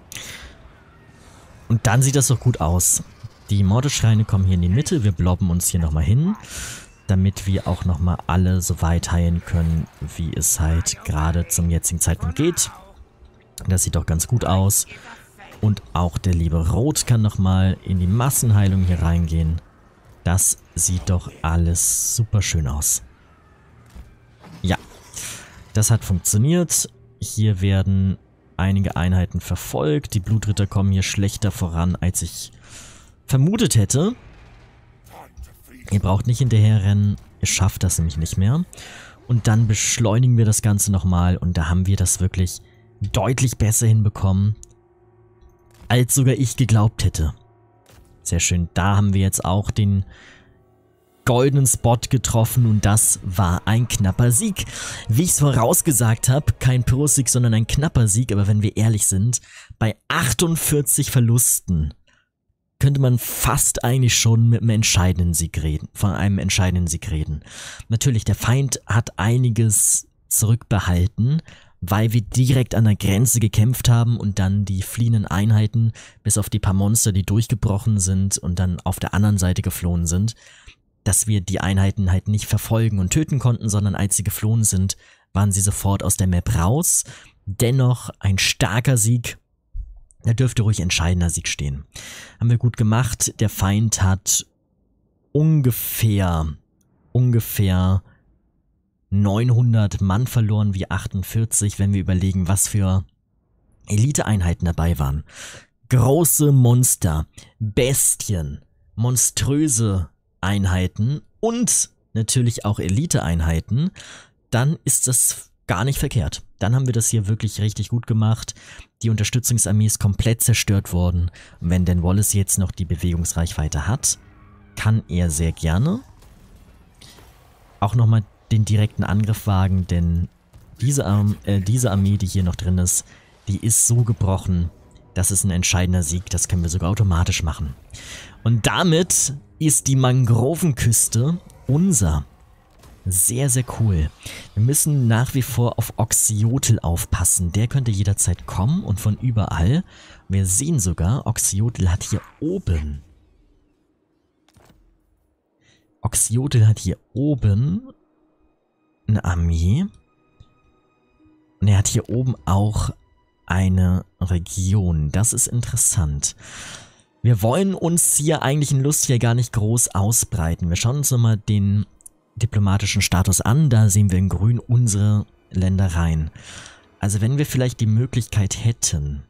S1: Und dann sieht das doch gut aus. Die Mordeschreine kommen hier in die Mitte. Wir blobben uns hier nochmal hin, damit wir auch nochmal alle so weit heilen können, wie es halt gerade zum jetzigen Zeitpunkt geht. Das sieht doch ganz gut aus. Und auch der liebe Rot kann nochmal in die Massenheilung hier reingehen. Das sieht doch alles super schön aus. Ja, das hat funktioniert. Hier werden einige Einheiten verfolgt. Die Blutritter kommen hier schlechter voran, als ich vermutet hätte. Ihr braucht nicht hinterher rennen. Ihr schafft das nämlich nicht mehr. Und dann beschleunigen wir das Ganze nochmal. Und da haben wir das wirklich deutlich besser hinbekommen, als sogar ich geglaubt hätte. Sehr schön. Da haben wir jetzt auch den goldenen Spot getroffen und das war ein knapper Sieg. Wie ich es vorausgesagt habe, kein Pro-Sieg, sondern ein knapper Sieg, aber wenn wir ehrlich sind, bei 48 Verlusten könnte man fast eigentlich schon mit einem entscheidenden Sieg reden, von einem entscheidenden Sieg reden. Natürlich, der Feind hat einiges zurückbehalten, weil wir direkt an der Grenze gekämpft haben und dann die fliehenden Einheiten, bis auf die paar Monster, die durchgebrochen sind und dann auf der anderen Seite geflohen sind, dass wir die Einheiten halt nicht verfolgen und töten konnten, sondern als sie geflohen sind, waren sie sofort aus der Map raus. Dennoch ein starker Sieg. Da dürfte ruhig entscheidender Sieg stehen. Haben wir gut gemacht. Der Feind hat ungefähr 900 Mann verloren, wie 48, wenn wir überlegen, was für Eliteeinheiten dabei waren. Große Monster, Bestien, monströse Einheiten und natürlich auch Eliteeinheiten. Dann ist das gar nicht verkehrt. Dann haben wir das hier wirklich richtig gut gemacht. Die Unterstützungsarmee ist komplett zerstört worden. Und wenn Dan Wallace jetzt noch die Bewegungsreichweite hat, kann er sehr gerne auch nochmal den direkten Angriff wagen, denn diese Armee, die hier noch drin ist, die ist so gebrochen, das ist ein entscheidender Sieg, das können wir sogar automatisch machen. Und damit ist die Mangrovenküste unser. Sehr, sehr cool. Wir müssen nach wie vor auf Oxyotl aufpassen. Der könnte jederzeit kommen und von überall. Wir sehen sogar, Oxyotl hat hier oben. Oxyotl hat hier oben eine Armee. Und er hat hier oben auch eine Region. Das ist interessant. Wir wollen uns hier eigentlich in Lustria gar nicht groß ausbreiten. Wir schauen uns nochmal den diplomatischen Status an. Da sehen wir in grün unsere Ländereien. Also wenn wir vielleicht die Möglichkeit hätten,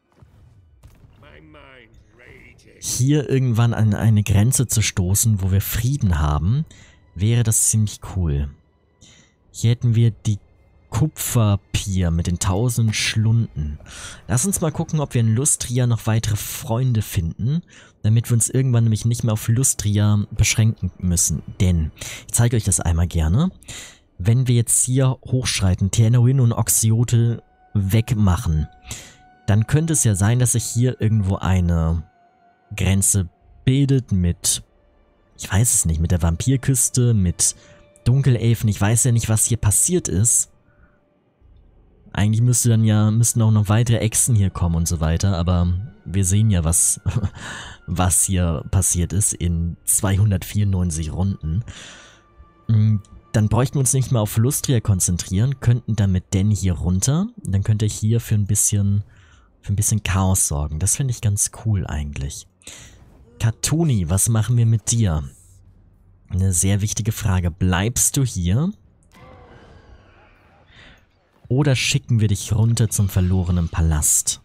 S1: hier irgendwann an eine Grenze zu stoßen, wo wir Frieden haben, wäre das ziemlich cool. Hier hätten wir die Kupferpier mit den 1000 Schlunden. Lass uns mal gucken, ob wir in Lustria noch weitere Freunde finden, damit wir uns irgendwann nämlich nicht mehr auf Lustria beschränken müssen. Denn, ich zeige euch das einmal gerne, wenn wir jetzt hier hochschreiten, Ternowin und Oxyotl wegmachen, dann könnte es ja sein, dass sich hier irgendwo eine Grenze bildet mit, ich weiß es nicht, mit der Vampirküste, mit Dunkelelfen, ich weiß ja nicht, was hier passiert ist. Eigentlich müssten auch noch weitere Echsen hier kommen und so weiter, aber wir sehen ja, was hier passiert ist in 294 Runden. Dann bräuchten wir uns nicht mehr auf Lustria konzentrieren, könnten damit denn hier runter. Dann könnte ich hier für ein bisschen Chaos sorgen. Das finde ich ganz cool eigentlich. Katuni, was machen wir mit dir? Eine sehr wichtige Frage. Bleibst du hier? Oder schicken wir dich runter zum verlorenen Palast?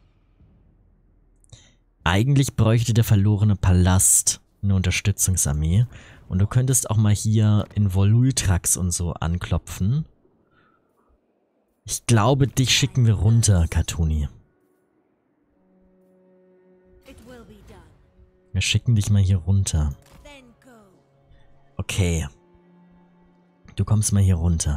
S1: Eigentlich bräuchte der verlorene Palast eine Unterstützungsarmee. Und du könntest auch mal hier in Volultrax und so anklopfen. Ich glaube, dich schicken wir runter, Katuni. Wir schicken dich mal hier runter. Okay. Du kommst mal hier runter.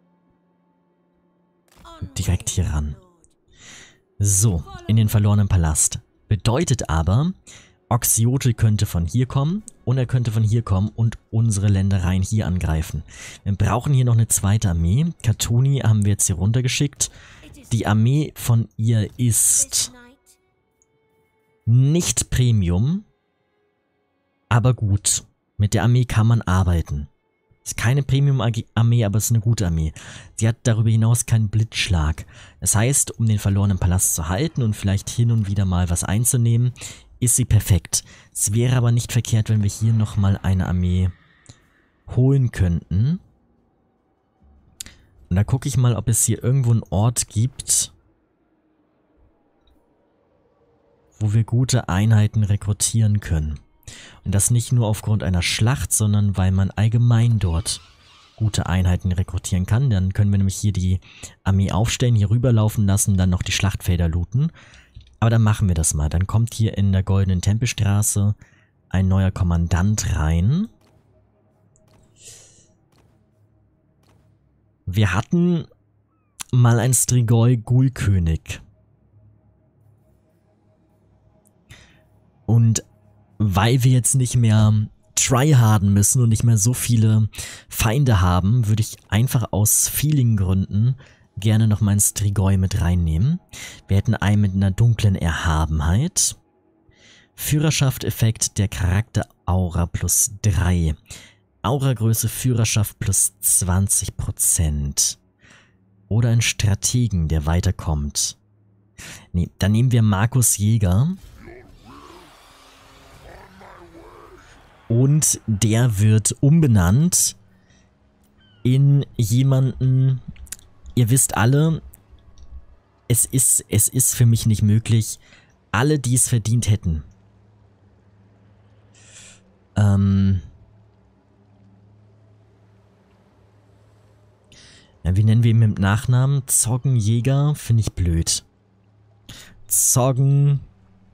S1: Direkt hier ran. So, in den verlorenen Palast. Bedeutet aber, Oxyotl könnte von hier kommen und er könnte von hier kommen und unsere Ländereien hier angreifen. Wir brauchen hier noch eine zweite Armee. Katuni haben wir jetzt hier runtergeschickt. Die Armee von ihr ist nicht Premium, aber gut. Mit der Armee kann man arbeiten. Ist keine Premium-Armee, aber es ist eine gute Armee. Sie hat darüber hinaus keinen Blitzschlag. Das heißt, um den verlorenen Palast zu halten und vielleicht hin und wieder mal was einzunehmen, ist sie perfekt. Es wäre aber nicht verkehrt, wenn wir hier nochmal eine Armee holen könnten. Und da gucke ich mal, ob es hier irgendwo einen Ort gibt, wo wir gute Einheiten rekrutieren können. Und das nicht nur aufgrund einer Schlacht, sondern weil man allgemein dort gute Einheiten rekrutieren kann. Dann können wir nämlich hier die Armee aufstellen, hier rüberlaufen lassen, dann noch die Schlachtfelder looten. Aber dann machen wir das mal. Dann kommt hier in der Goldenen Tempelstraße ein neuer Kommandant rein. Wir hatten mal einen Strigoi-Ghoul-König. Und weil wir jetzt nicht mehr tryharden müssen und nicht mehr so viele Feinde haben, würde ich einfach aus Feeling-Gründen gerne noch meinen Strigoi mit reinnehmen. Wir hätten einen mit einer dunklen Erhabenheit. Führerschaft-Effekt der Charakter-Aura plus 3. Aura-Größe Führerschaft plus 20%. Oder ein Strategen, der weiterkommt. Nee, dann nehmen wir Markus Jäger. Und der wird umbenannt in jemanden, ihr wisst alle, es ist für mich nicht möglich, alle, die es verdient hätten. Ja, wie nennen wir ihn mit Nachnamen? Zoggenjäger finde ich blöd. Zoggen.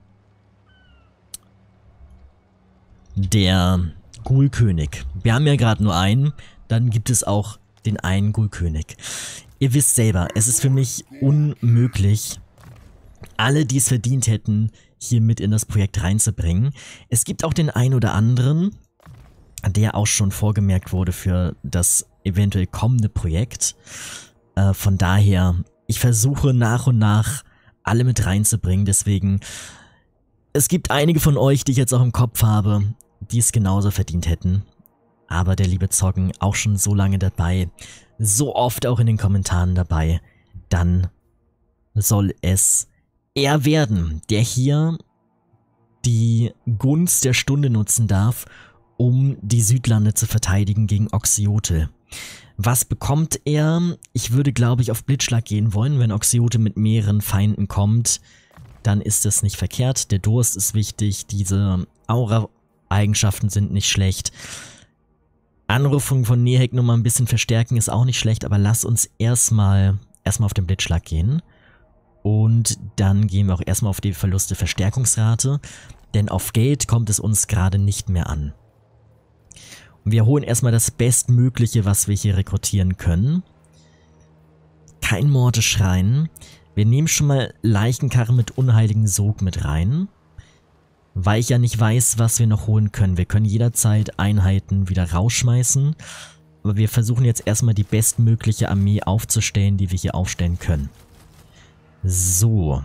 S1: Der Ghoul-König. Wir haben ja gerade nur einen, dann gibt es auch den einen Ghoul-König. Ihr wisst selber, es ist für mich unmöglich, alle, die es verdient hätten, hier mit in das Projekt reinzubringen. Es gibt auch den einen oder anderen, der auch schon vorgemerkt wurde für das eventuell kommende Projekt. Von daher, ich versuche nach und nach alle mit reinzubringen, deswegen, es gibt einige von euch, die ich jetzt auch im Kopf habe, die es genauso verdient hätten. Aber der liebe Zoggen auch schon so lange dabei, so oft auch in den Kommentaren dabei, dann soll es er werden, der hier die Gunst der Stunde nutzen darf, um die Südlande zu verteidigen gegen Oxyotl. Was bekommt er? Ich würde, glaube ich, auf Blitzschlag gehen wollen. Wenn Oxyotl mit mehreren Feinden kommt, dann ist das nicht verkehrt. Der Durst ist wichtig, diese Aura-Eigenschaften sind nicht schlecht. Anrufung von Nehek nochmal ein bisschen verstärken ist auch nicht schlecht, aber lass uns erstmal auf den Blitzschlag gehen. Und dann gehen wir auch erstmal auf die Verluste Verstärkungsrate, denn auf Geld kommt es uns gerade nicht mehr an. Und wir holen erstmal das Bestmögliche, was wir hier rekrutieren können. Kein Mordeschrein. Wir nehmen schon mal Leichenkarren mit unheiligen Sog mit rein, weil ich ja nicht weiß, was wir noch holen können. Wir können jederzeit Einheiten wieder rausschmeißen, aber wir versuchen jetzt erstmal die bestmögliche Armee aufzustellen, die wir hier aufstellen können. So.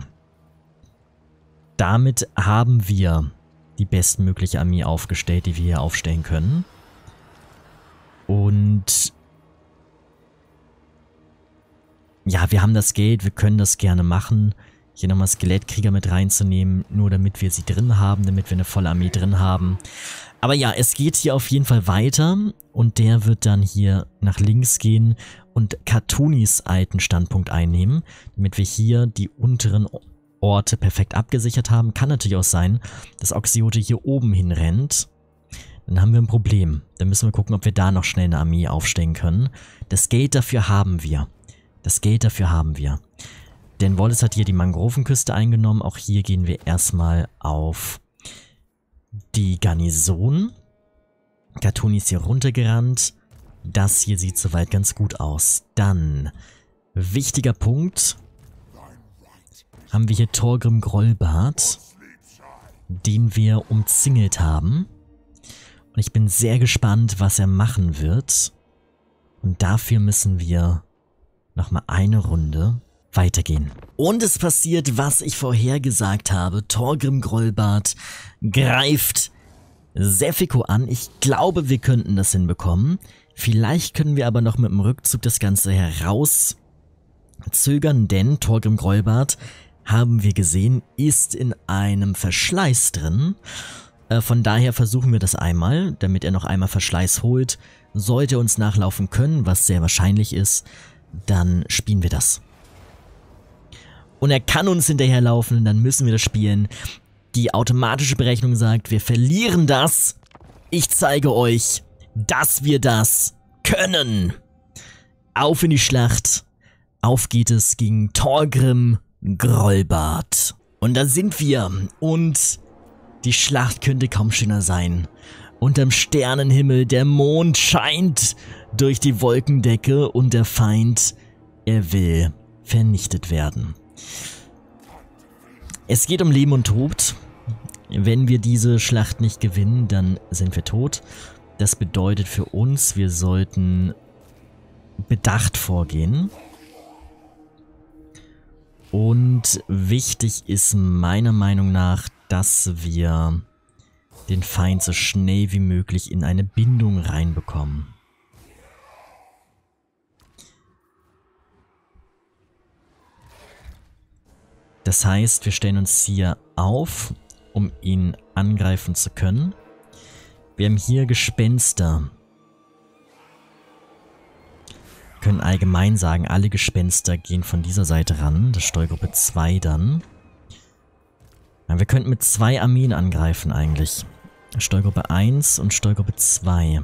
S1: Damit haben wir die bestmögliche Armee aufgestellt, die wir hier aufstellen können. Und ja, wir haben das Geld, wir können das gerne machen. Hier nochmal Skelettkrieger mit reinzunehmen, nur damit wir sie drin haben, damit wir eine volle Armee drin haben. Aber ja, es geht hier auf jeden Fall weiter und der wird dann hier nach links gehen und Katunis alten Standpunkt einnehmen, damit wir hier die unteren Orte perfekt abgesichert haben. Kann natürlich auch sein, dass Oxyotl hier oben hinrennt. Dann haben wir ein Problem. Dann müssen wir gucken, ob wir da noch schnell eine Armee aufstellen können. Das Geld dafür haben wir. Das Geld dafür haben wir. Denn Wallace hat hier die Mangrovenküste eingenommen. Auch hier gehen wir erstmal auf die Garnison. Katuni ist hier runtergerannt. Das hier sieht soweit ganz gut aus. Dann, wichtiger Punkt, haben wir hier Thorgrim Grollbart, den wir umzingelt haben. Und ich bin sehr gespannt, was er machen wird. Und dafür müssen wir nochmal eine Runde weitergehen. Und es passiert, was ich vorhergesagt habe. Thorgrim Grollbart greift Sefiko an. Ich glaube, wir könnten das hinbekommen. Vielleicht können wir aber noch mit dem Rückzug das Ganze herauszögern, denn Thorgrim Grollbart, haben wir gesehen, ist in einem Verschleiß drin. Von daher versuchen wir das einmal, damit er noch einmal Verschleiß holt. Sollte er uns nachlaufen können, was sehr wahrscheinlich ist, dann spielen wir das. Und er kann uns hinterherlaufen, dann müssen wir das spielen. Die automatische Berechnung sagt, wir verlieren das. Ich zeige euch, dass wir das können. Auf in die Schlacht. Auf geht es gegen Thorgrim Grollbart. Und da sind wir. Und die Schlacht könnte kaum schöner sein. Unterm Sternenhimmel, der Mond scheint durch die Wolkendecke und der Feind, er will vernichtet werden. Es geht um Leben und Tod. Wenn wir diese Schlacht nicht gewinnen, dann sind wir tot. Das bedeutet für uns, wir sollten bedacht vorgehen. Und wichtig ist meiner Meinung nach, dass wir den Feind so schnell wie möglich in eine Bindung reinbekommen. Das heißt, wir stellen uns hier auf, um ihn angreifen zu können. Wir haben hier Gespenster. Wir können allgemein sagen, alle Gespenster gehen von dieser Seite ran. Das ist Steuergruppe 2 dann. Ja, wir könnten mit 2 Armeen angreifen eigentlich. Steuergruppe 1 und Steuergruppe 2.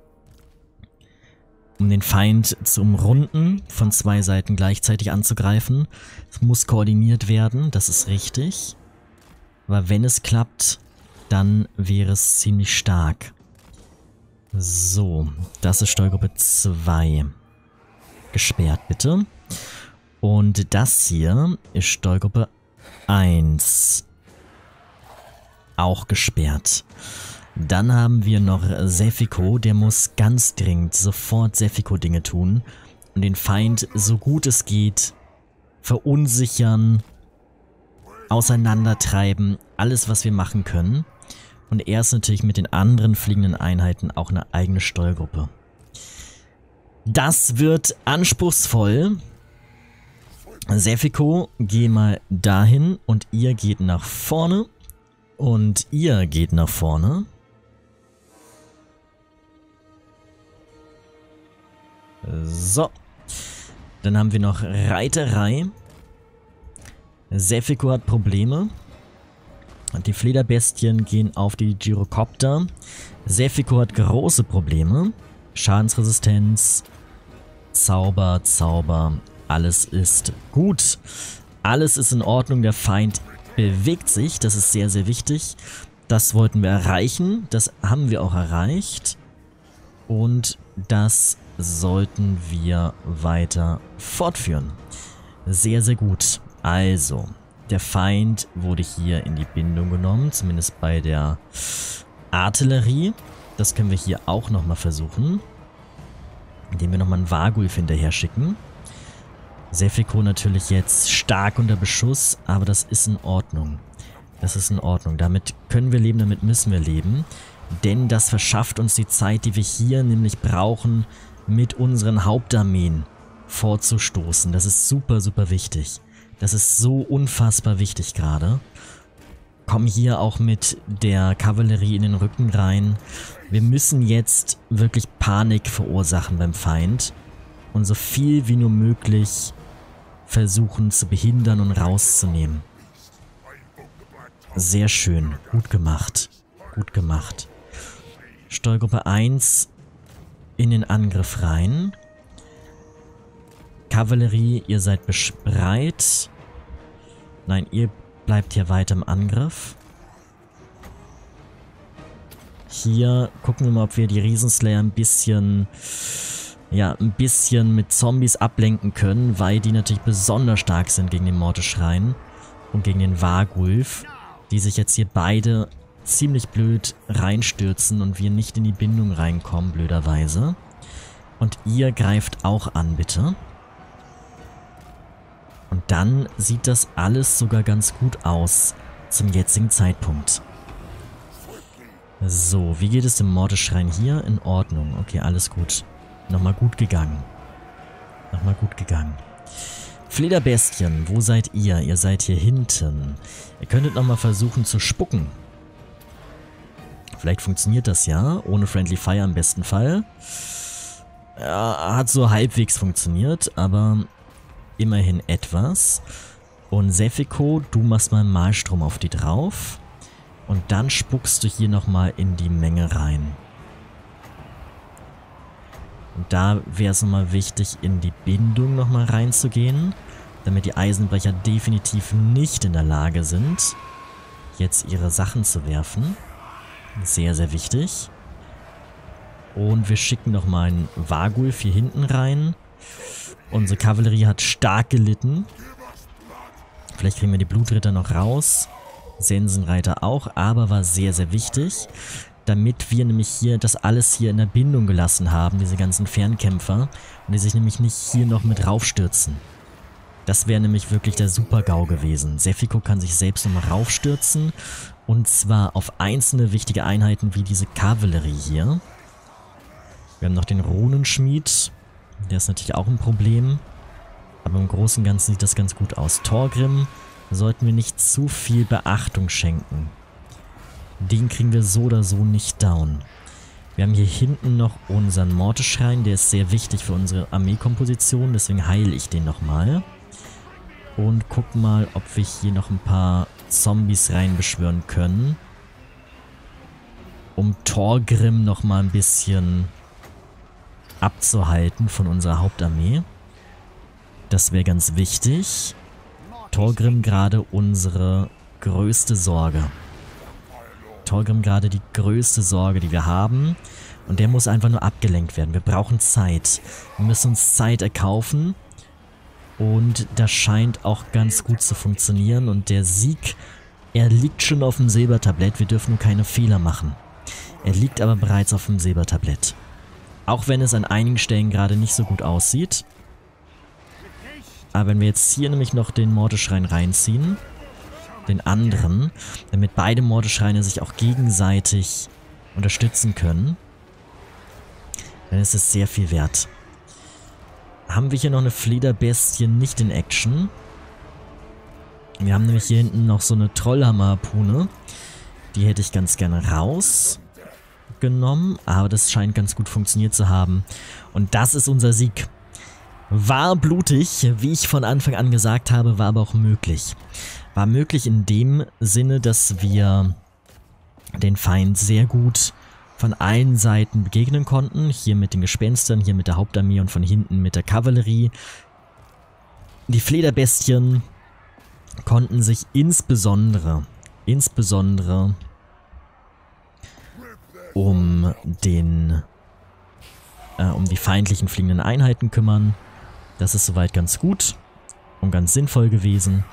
S1: Um den Feind zu umrunden, von 2 Seiten gleichzeitig anzugreifen. Es muss koordiniert werden, das ist richtig. Aber wenn es klappt, dann wäre es ziemlich stark. So, das ist Steuergruppe 2. Gesperrt bitte. Und das hier ist Steuergruppe 1. Auch gesperrt. Dann haben wir noch Sefiko, der muss ganz dringend sofort Sefiko-Dinge tun und den Feind so gut es geht verunsichern, auseinandertreiben, alles was wir machen können. Und er ist natürlich mit den anderen fliegenden Einheiten auch eine eigene Steuergruppe. Das wird anspruchsvoll. Sefiko, geh mal dahin und ihr geht nach vorne. Und ihr geht nach vorne. So. Dann haben wir noch Reiterei. Sefiko hat Probleme. Und die Flederbestien gehen auf die Gyrocopter. Sefiko hat große Probleme. Schadensresistenz. Zauber, Zauber. Alles ist gut. Alles ist in Ordnung. Der Feind bewegt sich. Das ist sehr, sehr wichtig. Das wollten wir erreichen. Das haben wir auch erreicht. Und das sollten wir weiter fortführen. Sehr, sehr gut. Also, der Feind wurde hier in die Bindung genommen, zumindest bei der Artillerie. Das können wir hier auch nochmal versuchen, indem wir nochmal einen Vargulf hinterher schicken. Sefiko natürlich jetzt stark unter Beschuss, aber das ist in Ordnung. Das ist in Ordnung. Damit können wir leben, damit müssen wir leben. Denn das verschafft uns die Zeit, die wir hier nämlich brauchen, mit unseren Hauptarmeen vorzustoßen. Das ist super, super wichtig. Das ist so unfassbar wichtig gerade. Kommen hier auch mit der Kavallerie in den Rücken rein. Wir müssen jetzt wirklich Panik verursachen beim Feind und so viel wie nur möglich versuchen zu behindern und rauszunehmen. Sehr schön. Gut gemacht. Gut gemacht. Steuergruppe 1 in den Angriff rein. Kavallerie, ihr seid bereit. Nein, ihr bleibt hier weiter im Angriff. Hier gucken wir mal, ob wir die Riesenslayer ein bisschen mit Zombies ablenken können, weil die natürlich besonders stark sind gegen den Mordeschrein und gegen den Vargulf, die sich jetzt hier beide ziemlich blöd reinstürzen und wir nicht in die Bindung reinkommen, blöderweise. Und ihr greift auch an, bitte. Und dann sieht das alles sogar ganz gut aus zum jetzigen Zeitpunkt. So, wie geht es dem Mordeschrein hier? In Ordnung. Okay, alles gut. Nochmal gut gegangen. Nochmal gut gegangen. Flederbestien, wo seid ihr? Ihr seid hier hinten. Ihr könntet nochmal versuchen zu spucken. Vielleicht funktioniert das ja, ohne Friendly Fire im besten Fall. Ja, hat so halbwegs funktioniert, aber immerhin etwas. Und Sefiko, du machst mal einen Malstrom auf die drauf. Und dann spuckst du hier nochmal in die Menge rein. Und da wäre es nochmal wichtig, in die Bindung nochmal reinzugehen, damit die Eisenbrecher definitiv nicht in der Lage sind, jetzt ihre Sachen zu werfen. Sehr, sehr wichtig. Und wir schicken nochmal einen Vargulf hier hinten rein. Unsere Kavallerie hat stark gelitten. Vielleicht kriegen wir die Blutritter noch raus. Sensenreiter auch, aber war sehr, sehr wichtig, damit wir nämlich hier das alles hier in der Bindung gelassen haben, diese ganzen Fernkämpfer, und die sich nämlich nicht hier noch mit raufstürzen. Das wäre nämlich wirklich der Super-GAU gewesen. Zefiko kann sich selbst nochmal raufstürzen, und zwar auf einzelne wichtige Einheiten wie diese Kavallerie hier. Wir haben noch den Runenschmied, der ist natürlich auch ein Problem, aber im Großen und Ganzen sieht das ganz gut aus. Thorgrim sollten wir nicht zu viel Beachtung schenken. Den kriegen wir so oder so nicht down. Wir haben hier hinten noch unseren Morteschrein, der ist sehr wichtig für unsere Armeekomposition, deswegen heile ich den nochmal. Und guck mal, ob wir hier noch ein paar Zombies reinbeschwören können. Um Thorgrim nochmal ein bisschen abzuhalten von unserer Hauptarmee. Das wäre ganz wichtig. Thorgrim gerade unsere größte Sorge. Thorgrim gerade die größte Sorge, die wir haben. Und der muss einfach nur abgelenkt werden. Wir brauchen Zeit. Wir müssen uns Zeit erkaufen. Und das scheint auch ganz gut zu funktionieren. Und der Sieg, er liegt schon auf dem Silbertablett. Wir dürfen nur keine Fehler machen. Er liegt aber bereits auf dem Silbertablett. Auch wenn es an einigen Stellen gerade nicht so gut aussieht. Aber wenn wir jetzt hier nämlich noch den Mordeschrein reinziehen, den anderen, damit beide Mordeschreine sich auch gegenseitig unterstützen können, dann ist es sehr viel wert. Haben wir hier noch eine Flederbestie nicht in Action? Wir haben nämlich hier hinten noch so eine Trollhammer-Harpune. Die hätte ich ganz gerne rausgenommen, aber das scheint ganz gut funktioniert zu haben. Und das ist unser Sieg. War blutig, wie ich von Anfang an gesagt habe, war aber auch möglich. War möglich in dem Sinne, dass wir den Feind sehr gut von allen Seiten begegnen konnten. Hier mit den Gespenstern, hier mit der Hauptarmee und von hinten mit der Kavallerie. Die Flederbestien konnten sich insbesondere um die feindlichen fliegenden Einheiten kümmern. Das ist soweit ganz gut und ganz sinnvoll gewesen.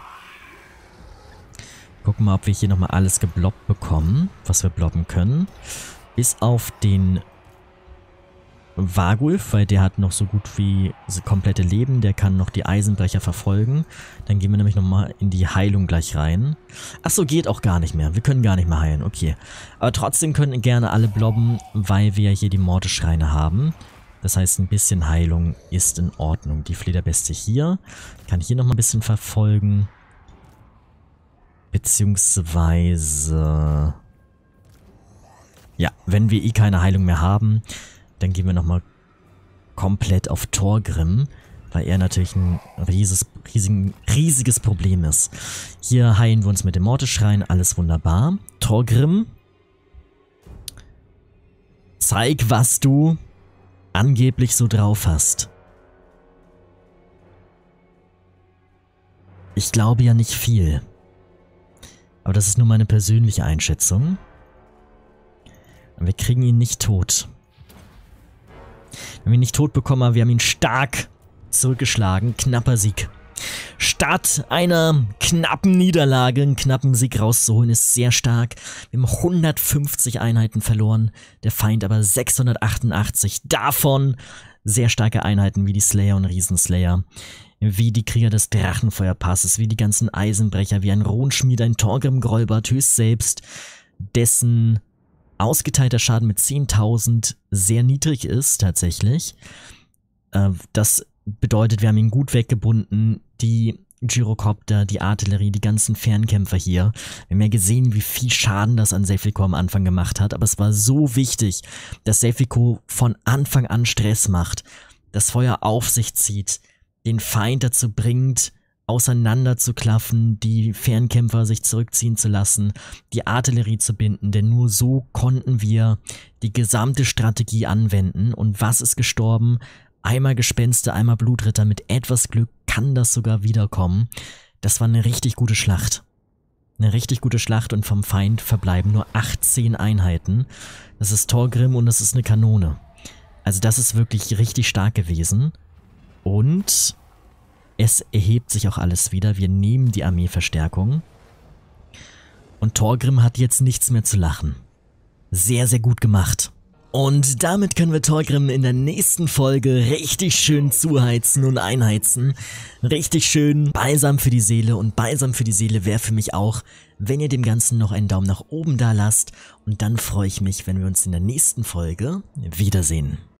S1: Gucken wir mal, ob wir hier nochmal alles gebloppt bekommen, was wir bloppen können. Ist auf den Vargulf, weil der hat noch so gut wie das komplette Leben. Der kann noch die Eisenbrecher verfolgen. Dann gehen wir nämlich nochmal in die Heilung gleich rein. Achso, geht auch gar nicht mehr. Wir können gar nicht mehr heilen, okay. Aber trotzdem können gerne alle blobben, weil wir hier die Mordeschreine haben. Das heißt, ein bisschen Heilung ist in Ordnung. Die Flederbestie hier kann hier nochmal ein bisschen verfolgen. Beziehungsweise... Ja, wenn wir keine Heilung mehr haben, dann gehen wir nochmal komplett auf Thorgrim, weil er natürlich ein riesiges Problem ist. Hier heilen wir uns mit dem Mordeschrein, alles wunderbar. Thorgrim, zeig, was du angeblich so drauf hast. Ich glaube ja nicht viel. Aber das ist nur meine persönliche Einschätzung. Und wir kriegen ihn nicht tot. Wir haben ihn nicht tot bekommen, aber wir haben ihn stark zurückgeschlagen. Knapper Sieg. Statt einer knappen Niederlage, einen knappen Sieg rauszuholen, ist sehr stark. Wir haben 150 Einheiten verloren, der Feind aber 688. Davon sehr starke Einheiten wie die Slayer und Riesenslayer, wie die Krieger des Drachenfeuerpasses, wie die ganzen Eisenbrecher, wie ein Runenschmied, ein Thorgrim Grolbart höchst selbst, dessen ausgeteilter Schaden mit 10.000 sehr niedrig ist tatsächlich. Das bedeutet, wir haben ihn gut weggebunden, die Gyrocopter, die Artillerie, die ganzen Fernkämpfer hier. Wir haben ja gesehen, wie viel Schaden das an Zefiko am Anfang gemacht hat, aber es war so wichtig, dass Zefiko von Anfang an Stress macht, das Feuer auf sich zieht, den Feind dazu bringt, auseinanderzuklaffen, die Fernkämpfer sich zurückziehen zu lassen, die Artillerie zu binden, denn nur so konnten wir die gesamte Strategie anwenden. Und was ist gestorben? Einmal Gespenster, einmal Blutritter. Mit etwas Glück kann das sogar wiederkommen. Das war eine richtig gute Schlacht. Eine richtig gute Schlacht und vom Feind verbleiben nur 18 Einheiten. Das ist Thorgrim und das ist eine Kanone. Also das ist wirklich richtig stark gewesen. Und es erhebt sich auch alles wieder. Wir nehmen die Armeeverstärkung. Und Thorgrim hat jetzt nichts mehr zu lachen. Sehr, sehr gut gemacht. Und damit können wir Thorgrim in der nächsten Folge richtig schön zuheizen und einheizen. Richtig schön balsam für die Seele, und balsam für die Seele wäre für mich auch, wenn ihr dem Ganzen noch einen Daumen nach oben da lasst. Und dann freue ich mich, wenn wir uns in der nächsten Folge wiedersehen.